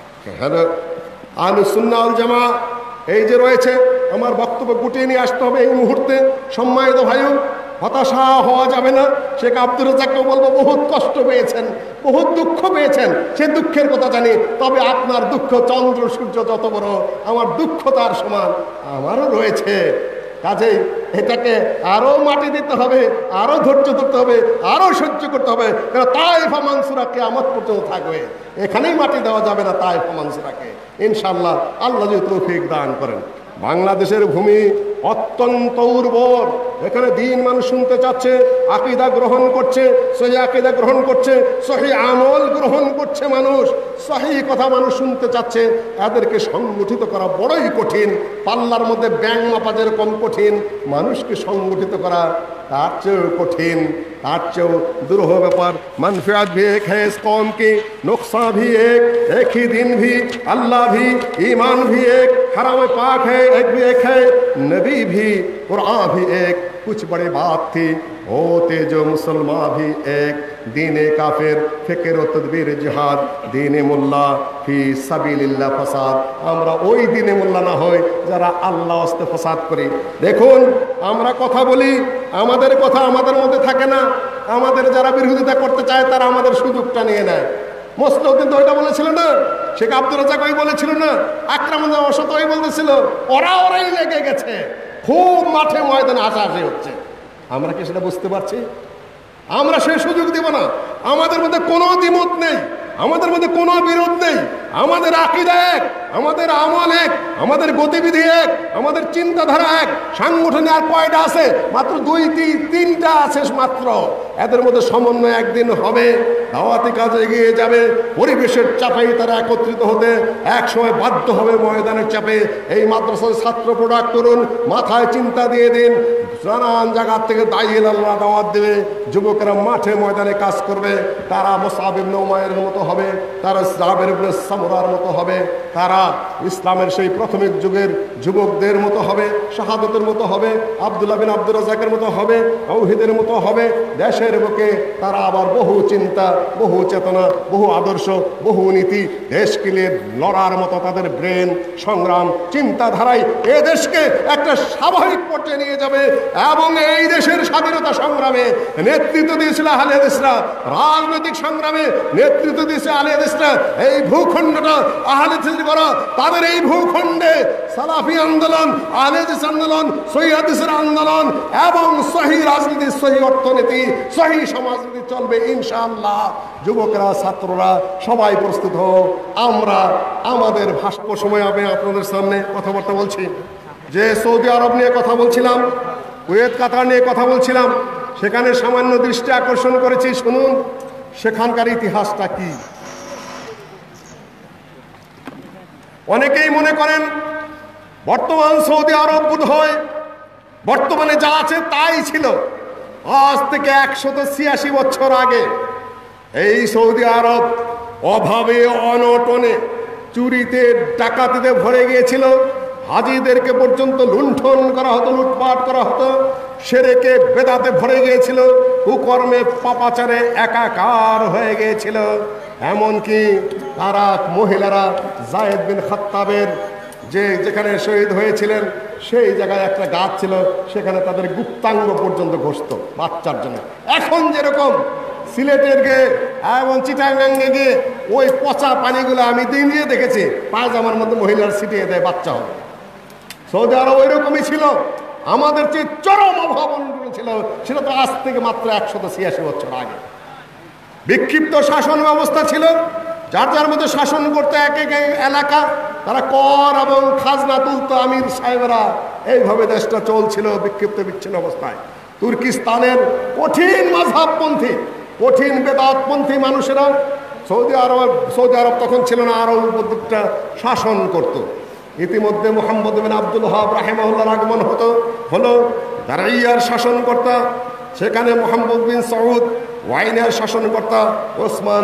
Speaker 2: আহলুস সুন্নাহ ওয়াল জামাআহ এই যে রয়েছে, আমার বক্তব্য গুটিয়ে নিয়ে আসতে হবে এই মুহূর্তে। সম্মানিত ভাইও, হতাশা হওয়া যাবে না। শেখ আব্দুর রাজ্জাককে বলবো, বহুত কষ্ট পেয়েছেন, বহুত দুঃখ পেয়েছেন, সে দুঃখের কথা জানি। তবে আপনার দুঃখ চন্দ্র সূর্য যত বড়, আমার দুঃখ তার সমান আমারও রয়েছে। কাজেই এটাকে আরো মাটি দিতে হবে, আরো ধৈর্য ধরতে হবে, আরো সহ্য করতে হবে। কারণ তাইফা মানসুরা কিয়ামত পর্যন্ত থাকবে, এখানেই মাটি দেওয়া যাবে না তাইফা মানসুরাকে। ইনশাআল্লাহ আল্লাহ যদি তৌফিক দান করেন। বাংলাদেশের ভূমি অত্যন্ত উর্বর, এখানে দিন মানুষ শুনতে চাচ্ছে, আকীদা গ্রহণ করছে, সহিহ আকীদা গ্রহণ করছে, সহিহ আমল গ্রহণ করছে মানুষ, সহিহ কথা মানুষ শুনতে চাচ্ছে। এদেরকে সংগঠিত করা বড়ই কঠিন। পাল্লার মধ্যে ব্যাং মাপা যেরকম কঠিন, মানুষকে সংগঠিত করা তার চেয়েও কঠিন, তার চেয়েও দুরূহ ব্যাপার। मनफियत भी एक है इस कौम की, नुकसान भी एक, एक ही दिन भी, अल्लाह भी, ईमान भी एक, हराम पाक है एक भी एक है, नबी भी, कुरान भी एक। कुछ बड़ी बात थी होते जो मुसलमान भी एक, दीने काफिर फिक्र व तदबीर जिहाद, दीने मुल्ला फी साबिलिल्लाह फसाद। আমরা ওই দিনে মোল্লা না হই যারা আল্লাহ ওয়াস্তে ফাসাদ করি। দেখুন, আমরা কথা বলি, আমাদের কথা আমাদের মধ্যে থাকে না, আমাদের যারা বিরোধিতা করতে চায় তারা আমাদের সুযোগটা নিয়ে নেয়। মসলু কিন্তু ওইটা বলেছিল না, শেখ আব্দুর রাজ্জাক ওই বলেছিল না, আকরাম অসত ওই বলতেছিল, ওরা ওরাই লেগে গেছে, খুব মাঠে ময়দানে হাসাহাসি হচ্ছে। আমরা কি সেটা বুঝতে পারছি? আমরা সেই সুযোগ দিব না। আমাদের মধ্যে কোনো দ্বিমত নেই, আমাদের মধ্যে কোনো বিরোধ নেই, আমাদের আকীদা এক, আমাদের আমল এক, আমাদের গতিবিধি এক, আমাদের চিন্তাধারা এক। সাংগঠনে আর কয়টা আছে? মাত্র দুই তিনটা আছে মাত্র। এদের মধ্যে সমন্বয় একদিন হবে, দাওয়াতি কাজে এগিয়ে যাবে, পরিবেশের চাপেই তারা একত্রিত হতে এক সময় বাধ্য হবে ময়দানের চাপে। এই মাদ্রাসার ছাত্র প্রোডাক্ট করুন, মাথায় চিন্তা দিয়ে দিন, নানান জায়গার থেকে দায়ী আল্লাহ দাওয়াত দেবে, যুবকেরা মাঠে ময়দানে কাজ করবে, তারা মুসআব ইবনে উমাইরের মতো হবে, তারা জাবের ইবনে সামুরার মতো হবে, তারা ইসলামের সেই প্রাথমিক যুগের যুবকদের মতো হবে, শাহাদতের মতো হবে, আব্দুল্লাহ বিন আব্দুর রাজ্জাকের মতো হবে, তাওহীদের মতো হবে। দেশের বুকে তারা আবার বহু চিন্তা, বহু চেতনা, বহু আদর্শ, বহু নীতি, দেশকে নিয়ে লড়ার মতো তাদের ব্রেন, সংগ্রাম, চিন্তাধারায় এ দেশকে একটা স্বাভাবিক পর্যায়ে নিয়ে যাবে। এবং এই দেশের স্বাধীনতা সংগ্রামে নেতৃত্ব দিয়েছিল আহলে হাদিসরা, রাজনৈতিক সংগ্রামে নেতৃত্ব দিয়েছে আহলে হাদিসরা। এই ভূখণ্ডটা আহলে হাদিসের করা, তাদের এই ভূখণ্ডে সালাফি আন্দোলন, আহলে হাদিস আন্দোলন, সহিহ হাদিসের আন্দোলন এবং সহিহ রাজনীতি, সহিহ অর্থনীতি, সহিহ সমাজনীতি চলবে ইনশাআল্লাহ। যুবকরা, ছাত্ররা সবাই প্রস্তুত হোক। আমরা আমাদের ভাষ্য সময় আমি আপনাদের সামনে কথাবার্তা বলছি যে সৌদি আরব নিয়ে কথা বলছিলাম, কুয়েত, কাতার নিয়ে কথা বলছিলাম, সেখানে সামান্য দৃষ্টি আকর্ষণ করেছি। শুনুন সেখানকার ইতিহাসটা কি। অনেকেই মনে করেন বর্তমান সৌদি আরব বোধহয় বর্তমানে যা আছে তাই ছিল। আজ থেকে একশত ছিয়াশি বছর আগে এই সৌদি আরব অভাবে, অনটনে, চুরিতে, ডাকাতিতে ভরে গিয়েছিল। হাজিদেরকে পর্যন্ত লুণ্ঠন করা হতো, লুটপাট করা হতো, শিরকে বেদাতে ভরে গিয়েছিল, কুকর্মে পাপাচারে একাকার হয়ে গিয়েছিল। এমনকি তারা মহিলারা যায়েদ বিন খাত্তাবের যে যেখানে শহীদ হয়েছিলেন সেই জায়গায় একটা গাছ ছিল, সেখানে তাদের গুপ্তাঙ্গ পর্যন্ত ঘষত বাচ্চার জন্য। এখন যেরকম সিলেটের গে এবং চিটাগাঙ্গে গিয়ে ওই পচা পানিগুলো আমি দিন দিয়ে দেখেছি, পায়জামার মধ্যে মহিলার ছিটিয়ে দেয় বাচ্চা হবে। সৌদি আরব ওই রকমই ছিল। আমাদের যে চরম অভাব অনটন ছিল সেটা তো আজ থেকে মাত্র একশত ছিয়াশি বছর আগে। বিক্ষিপ্ত শাসন ব্যবস্থা ছিল, যার যার মধ্যে শাসন করতে এক এক এলাকা, তারা কর এবং খাজনা তুলত আমির সাহেবরা। এইভাবে দেশটা চলছিল বিক্ষিপ্ত বিচ্ছিন্ন অবস্থায়। তুর্কিস্তানের কঠিন মাযহাবপন্থী, কঠিন বেদাতপন্থী মানুষেরা সৌদি আরব সৌদি আরব তখন ছিল না, আরব উপদ্বীপটা শাসন করত। ইতিমধ্যে মুহাম্মদ বিন আব্দুল ওয়াহাব রাহিমাহুল্লাহর আগমন হতো হলো দারাইয়ার শাসনকর্তা, সেখানে মুহাম্মদ বিন সৌদ ওয়াইনের শাসনকর্তা ওসমান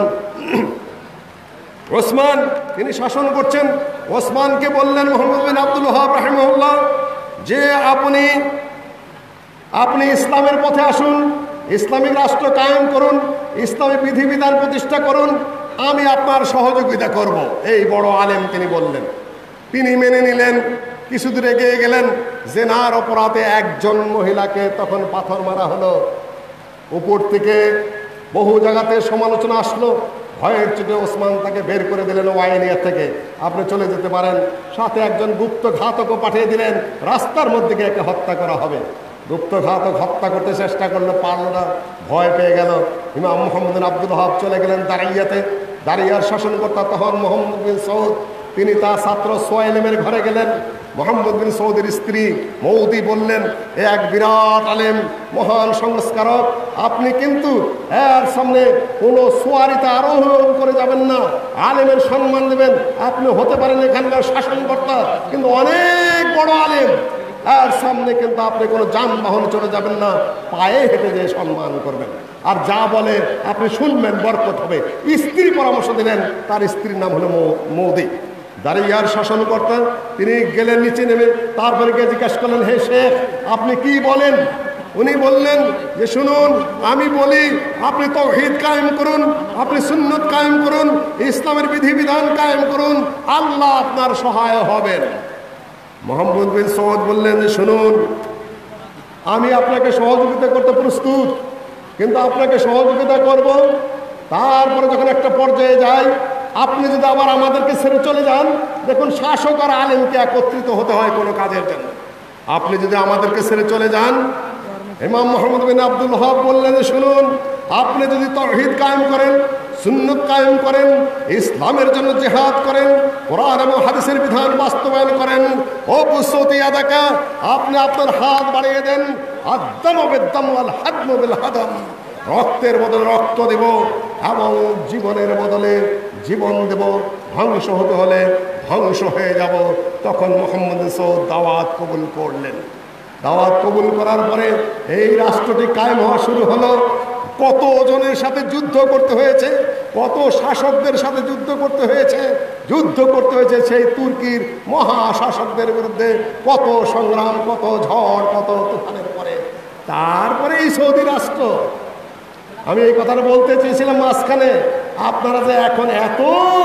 Speaker 2: ওসমান তিনি শাসন করছেন। ওসমানকে বললেন মুহাম্মদ বিন আব্দুল ওয়াহাব রাহিমাহুল্লাহ যে আপনি আপনি ইসলামের পথে আসুন, ইসলামিক রাষ্ট্র কায়েম করুন, ইসলামী বিধিবিধান প্রতিষ্ঠা করুন, আমি আপনার সহযোগিতা করব। এই বড় আলেম তিনি বললেন। তিনি মেনে নিলেন। কিছু দূর এগিয়ে গেলেন, জেনার অপরাধে একজন মহিলাকে তখন পাথর মারা হলো। উপর থেকে বহু জায়গাতে সমালোচনা আসলো। ভয়ের চোটে ওসমান তাকে বের করে দিলেন ওয়াইনিয়া থেকে, আপনি চলে যেতে পারেন। সাথে একজন গুপ্ত ঘাতকও পাঠিয়ে দিলেন, রাস্তার মধ্যে গিয়ে একে হত্যা করা হবে। গুপ্ত ঘাতক হত্যা করতে চেষ্টা করলো, পারল না, ভয় পেয়ে গেল। ইমাম মুহাম্মদ বিন আব্দুল ওয়াহাব চলে গেলেন দাঁড়িয়াতে। দাঁড়িয়ার শাসনকর্তা তখন মোহাম্মদ বিন সৌদ, তিনি তার ছাত্র সোয়াইলেমের ঘরে গেলেন। মোহাম্মদ বিন সৌদের স্ত্রী মৌদি বললেন, এ এক বিরাট আলেম, মহান সংস্কারক, আপনি কিন্তু এর সামনে কোনো সোয়ারিতে আরোহণ করে যাবেন না, আলেমের সম্মান দেবেন। আপনি হতে পারেন এখানকার শাসনকর্তা, কিন্তু অনেক বড় আলেম, এর সামনে কিন্তু আপনি কোনো যানবাহন চলে যাবেন না, পায়ে হেঁটে যেয়ে সম্মান করবেন, আর যা বলে আপনি শুনবেন, বরকত হবে। স্ত্রী পরামর্শ দিলেন, তার স্ত্রীর নাম হলো মৌদি। দাঁড়িয়ার শাসনকর্তা তিনি গেলেন নিচে নেমে, তারপরে গিয়ে জিজ্ঞাসা করলেন, হে শেখ আপনি কি বলেন? উনি বললেন যে শুনুন, আমি বলি আপনি তাওহীদ কায়েম করুন, আপনি সুন্নত কায়েম করুন, ইসলামের বিধিবিধান কায়েম করুন, আল্লাহ আপনার সহায় হবেন। মোহাম্মদ বিন সৌদ বললেন যে শুনুন, আমি আপনাকে সহযোগিতা করতে প্রস্তুত, কিন্তু আপনাকে সহযোগিতা করব। তারপরে যখন একটা পর্যায়ে যাই, আপনি যদি আবার আমাদেরকে ছেড়ে চলে যান, দেখুন শাসক আর আলেমকে একত্রিত হতে হয় কোনো কাজের জন্য। আপনি যদি আমাদেরকে ছেড়ে চলে যান, ইমাম মোহাম্মদ বিন আব্দুল ওয়াহাব বললেন, শুনুন, আপনি যদি তাওহীদ কায়েম করেন, সুন্নাত কায়েম করেন, ইসলামের জন্য জিহাদ করেন, কোরআন এবং হাদিসের বিধান বাস্তবায়ন করেন, ও বুসতি আদাকা, আপনি আপনার হাত বাড়িয়ে দেন, আদ্দাম বিদ্দাম ওয়াল হাদম বিল হাদম, রক্তের বদলে রক্ত দেব এবং জীবনের বদলে জীবন দেব, ধ্বংস হতে হলে ধ্বংস হয়ে যাব। তখন মুহাম্মদ সৌদ দাওয়াত কবুল করলেন। দাওয়াত কবুল করার পরে এই রাষ্ট্রটি কায়েম হওয়া শুরু হলো। কত জনের সাথে যুদ্ধ করতে হয়েছে, কত শাসকদের সাথে যুদ্ধ করতে হয়েছে, যুদ্ধ করতে হয়েছে সেই তুর্কির মহাশাসকদের বিরুদ্ধে, কত সংগ্রাম, কত ঝড়, কত তুফানের পরে তারপরে এই সৌদি রাষ্ট্র। আমি এই কথাটা বলতে চেয়েছিলাম মাঝখানে, আপনারা যে এখন এত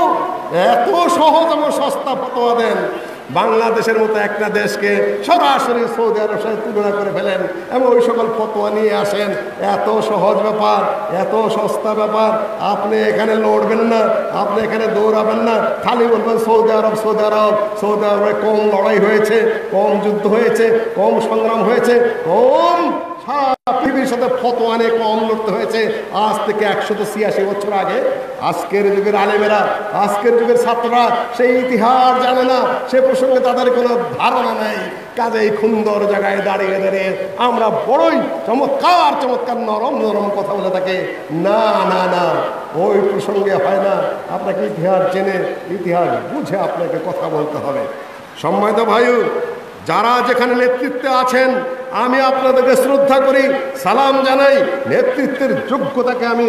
Speaker 2: এত সহজ এবং সস্তা ফতোয়া দেন, বাংলাদেশের মতো একটা দেশকে সরাসরি সৌদি আরবের সাথে তুলনা করে ফেলেন এবং ওই সকল ফতোয়া নিয়ে আসেন। এত সহজ ব্যাপার, এত সস্তা ব্যাপার, আপনি এখানে লড়বেন না, আপনি এখানে দৌড়াবেন না, খালি বলবেন সৌদি আরব, সৌদি আরব, সৌদি আরবে কম লড়াই হয়েছে, কম যুদ্ধ হয়েছে, কম সংগ্রাম হয়েছে, কম সারা পৃথিবীর সাথে ফতোয়া নিয়ে কম লড়তে হয়েছে আজ থেকে একশত ছিয়াশি বছর আগে। আজকের যুগের আলেমেরা, আজকের যুগের ছাত্ররা সেই ইতিহাস জানে না, সে প্রসঙ্গে তাদের কোনো ধারণা নেই। কাজেই সুন্দর জায়গায় দাঁড়িয়ে দাঁড়িয়ে আমরা বড়ই চমৎকার চমৎকার নরম নরম কথা বলে থাকি। না না না, ওই প্রসঙ্গে হয় না। আপনাকে ইতিহাস জেনে, ইতিহাস বুঝে আপনাকে কথা বলতে হবে। সম্মানিত ভাই, যারা যেখানে নেতৃত্বে আছেন, আমি আপনাদেরকে শ্রদ্ধা করি, সালাম জানাই। নেতৃত্বের যোগ্যতাকে আমি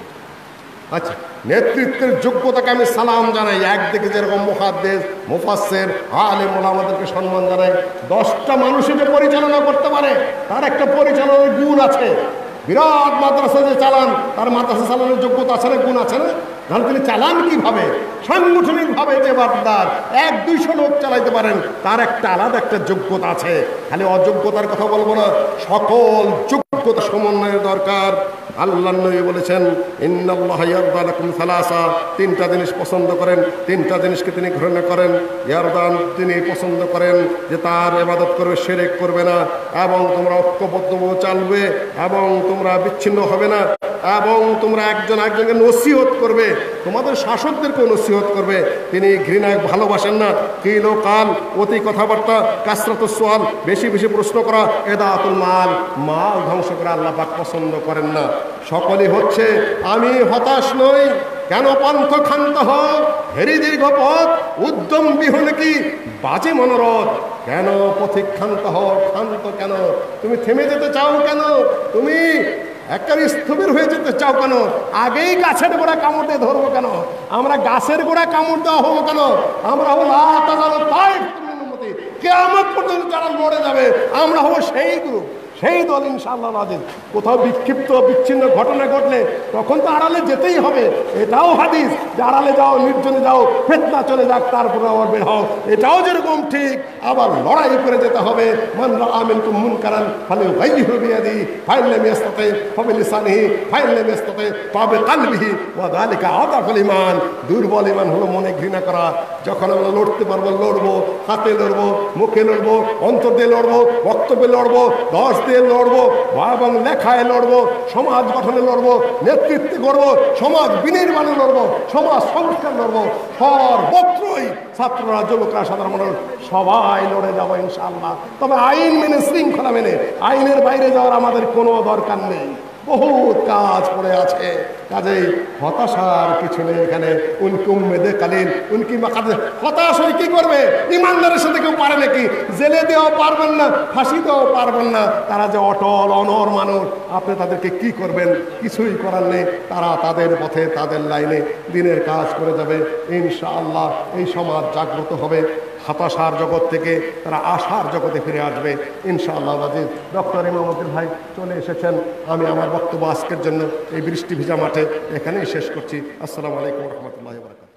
Speaker 2: আচ্ছা নেতৃত্বের যোগ্যতাকে আমি সালাম জানাই। একদিকে যেরকম মুহাদ্দিস, মুফাসসির, আলেম ওলামাদেরকে সম্মান জানাই। দশটা মানুষই যে পরিচালনা করতে পারে, তার একটা পরিচালনার গুণ আছে। বিরাট মাদ্রাসা যে চালান, তার মাদ্রাসা চালানোর যোগ্যতা আছে না, গুণ আছে না? তাহলে তিনি চালান কিভাবে? সাংগঠনিকভাবে যে বারদার এক দুইশো লোক চালাইতে পারেন, তার একটা আলাদা একটা যোগ্যতা আছে। খালি অযোগ্যতার কথা বলবো না, সকল যোগ্যতা সমন্বয়ের দরকার। আল্লাহ নবী বলেছেন, ইন্নাল্লাহা ইয়ারদা লাকুম সালাসা, তিনটা জিনিস পছন্দ করেন, তিনটা জিনিসকে তিনি ঘৃণা করেন। ইয়ারদান, তিনি পছন্দ করেন যে তার ইবাদত করবে, শিরক করবে না, এবং তোমরা ঐক্যবদ্ধভাবে চলবে, এবং তোমরা বিচ্ছিন্ন হবে না, এবং তোমরা একজন একজনকে নসিহত করবে, তোমাদের শাসকদেরকেও নসিহত করবে। তিনি ঘৃণা ভালোবাসেন না। কিল ও কাল, অতি কথাবার্তা, কাসরাত সোয়াল, বেশি বেশি প্রশ্ন করা, এদাতুল মাল, মাল ধ্বংস করা আল্লাহ পাক পছন্দ করেন না। সকলেই হচ্ছে আমি হতাশ নই, কেন পন্থ ক্ষান্ত হও, হেরি দীর্ঘ পথ, উদ্যম বিহীন কি বাজে মনোরথ, কেন পথিক ক্ষান্ত হও, ক্ষান্ত কেন, তুমি থেমে যেতে চাও কেন, তুমি একেবারে স্থবির হয়ে যেতে চাও কেন, আগেই গাছের গোড়া কামড় দিয়ে ধরবো কেন, আমরা গাছের গোড়া কামড় দেওয়া হবো কেন, আমরা হবো কিয়ামত পর্যন্ত যারা লড়ে যাবে, আমরা হবো সেই গ্রুপ, সেই দল ইনশাআল্লাহ আজিজ। কোথাও বিক্ষিপ্ত বিচ্ছিন্ন ঘটনা ঘটলে তখন তো আড়ালে যেতেই হবে, এটাও হাদিস যে আড়ালে যাও, নির্জনে যাও, ফিতনা চলে যাক, তারপরে আবার বের হও, এটাও যেরকম ঠিক। আবার লড়াই করে যেতে হবে। মান রাআ মিনকুম মুনকারান ফালিয়ুগাইয়িরহু বিয়াদিহি ফাইন লাম ইয়াস্তাতি ফাবিলিসানিহি ফাইন লাম ইয়াস্তাতি ফাবিকলবিহি ওয়া যালিকা আযাফুল ঈমান। দুর্বল ঈমান হলো মনে ঘৃণা করা। যখন আমরা লড়তে পারবো, লড়বো, হাতে লড়বো, মুখে লড়বো, অন্তর দিয়ে লড়বো, বক্তব্যে লড়বো, দশ দিয়ে লড়বো, এবং লেখায় লড়বো, সমাজ গঠনে লড়বো, নেতৃত্বে করবো, সমাজ বিনির্মাণে লড়বো, সমাজ সংস্কার লড়বো, সর্বত্রই ছাত্ররা, যুবকরা, সাধারণ মানুষ সবাই লড়ে যাবো ইনশাআল্লাহ। তবে আইন মেনে, শৃঙ্খলা মেনে, আইনের বাইরে যাওয়ার আমাদের কোনো দরকার নেই। বহুত কাজ পড়ে আছে। কাজেই হতাশার কিছু নেই এখানে। উনকি উম্মেদে কালিল, উনকি মাকাদে, হতাশ হয়ে কি করবে? ইমানদারের সাথে কেউ পারে নাকি? জেলে দেওয়াও পারবেন না, ফাঁসি দেওয়াও পারবেন না। তারা যে অটল অনর মানুষ, আপনি তাদেরকে কি করবেন? কিছুই করার নেই। তারা তাদের পথে, তাদের লাইনে দিনের কাজ করে যাবে ইনশাআল্লাহ। এই সমাজ জাগ্রত হবে, হতাশার জগৎ থেকে তারা আশার জগতে ফিরে আসবে ইনশাআল্লাহ আজিজ। ডক্টর ইমামউদ্দিন ভাই চলে এসেছেন। আমি আমার বক্তব্য আজকের জন্য এই বৃষ্টি ভিজা মাঠে এখানেই শেষ করছি। আসসালামু আলাইকুম ওয়া রাহমাতুল্লাহি ওয়া বারাকাতুহু।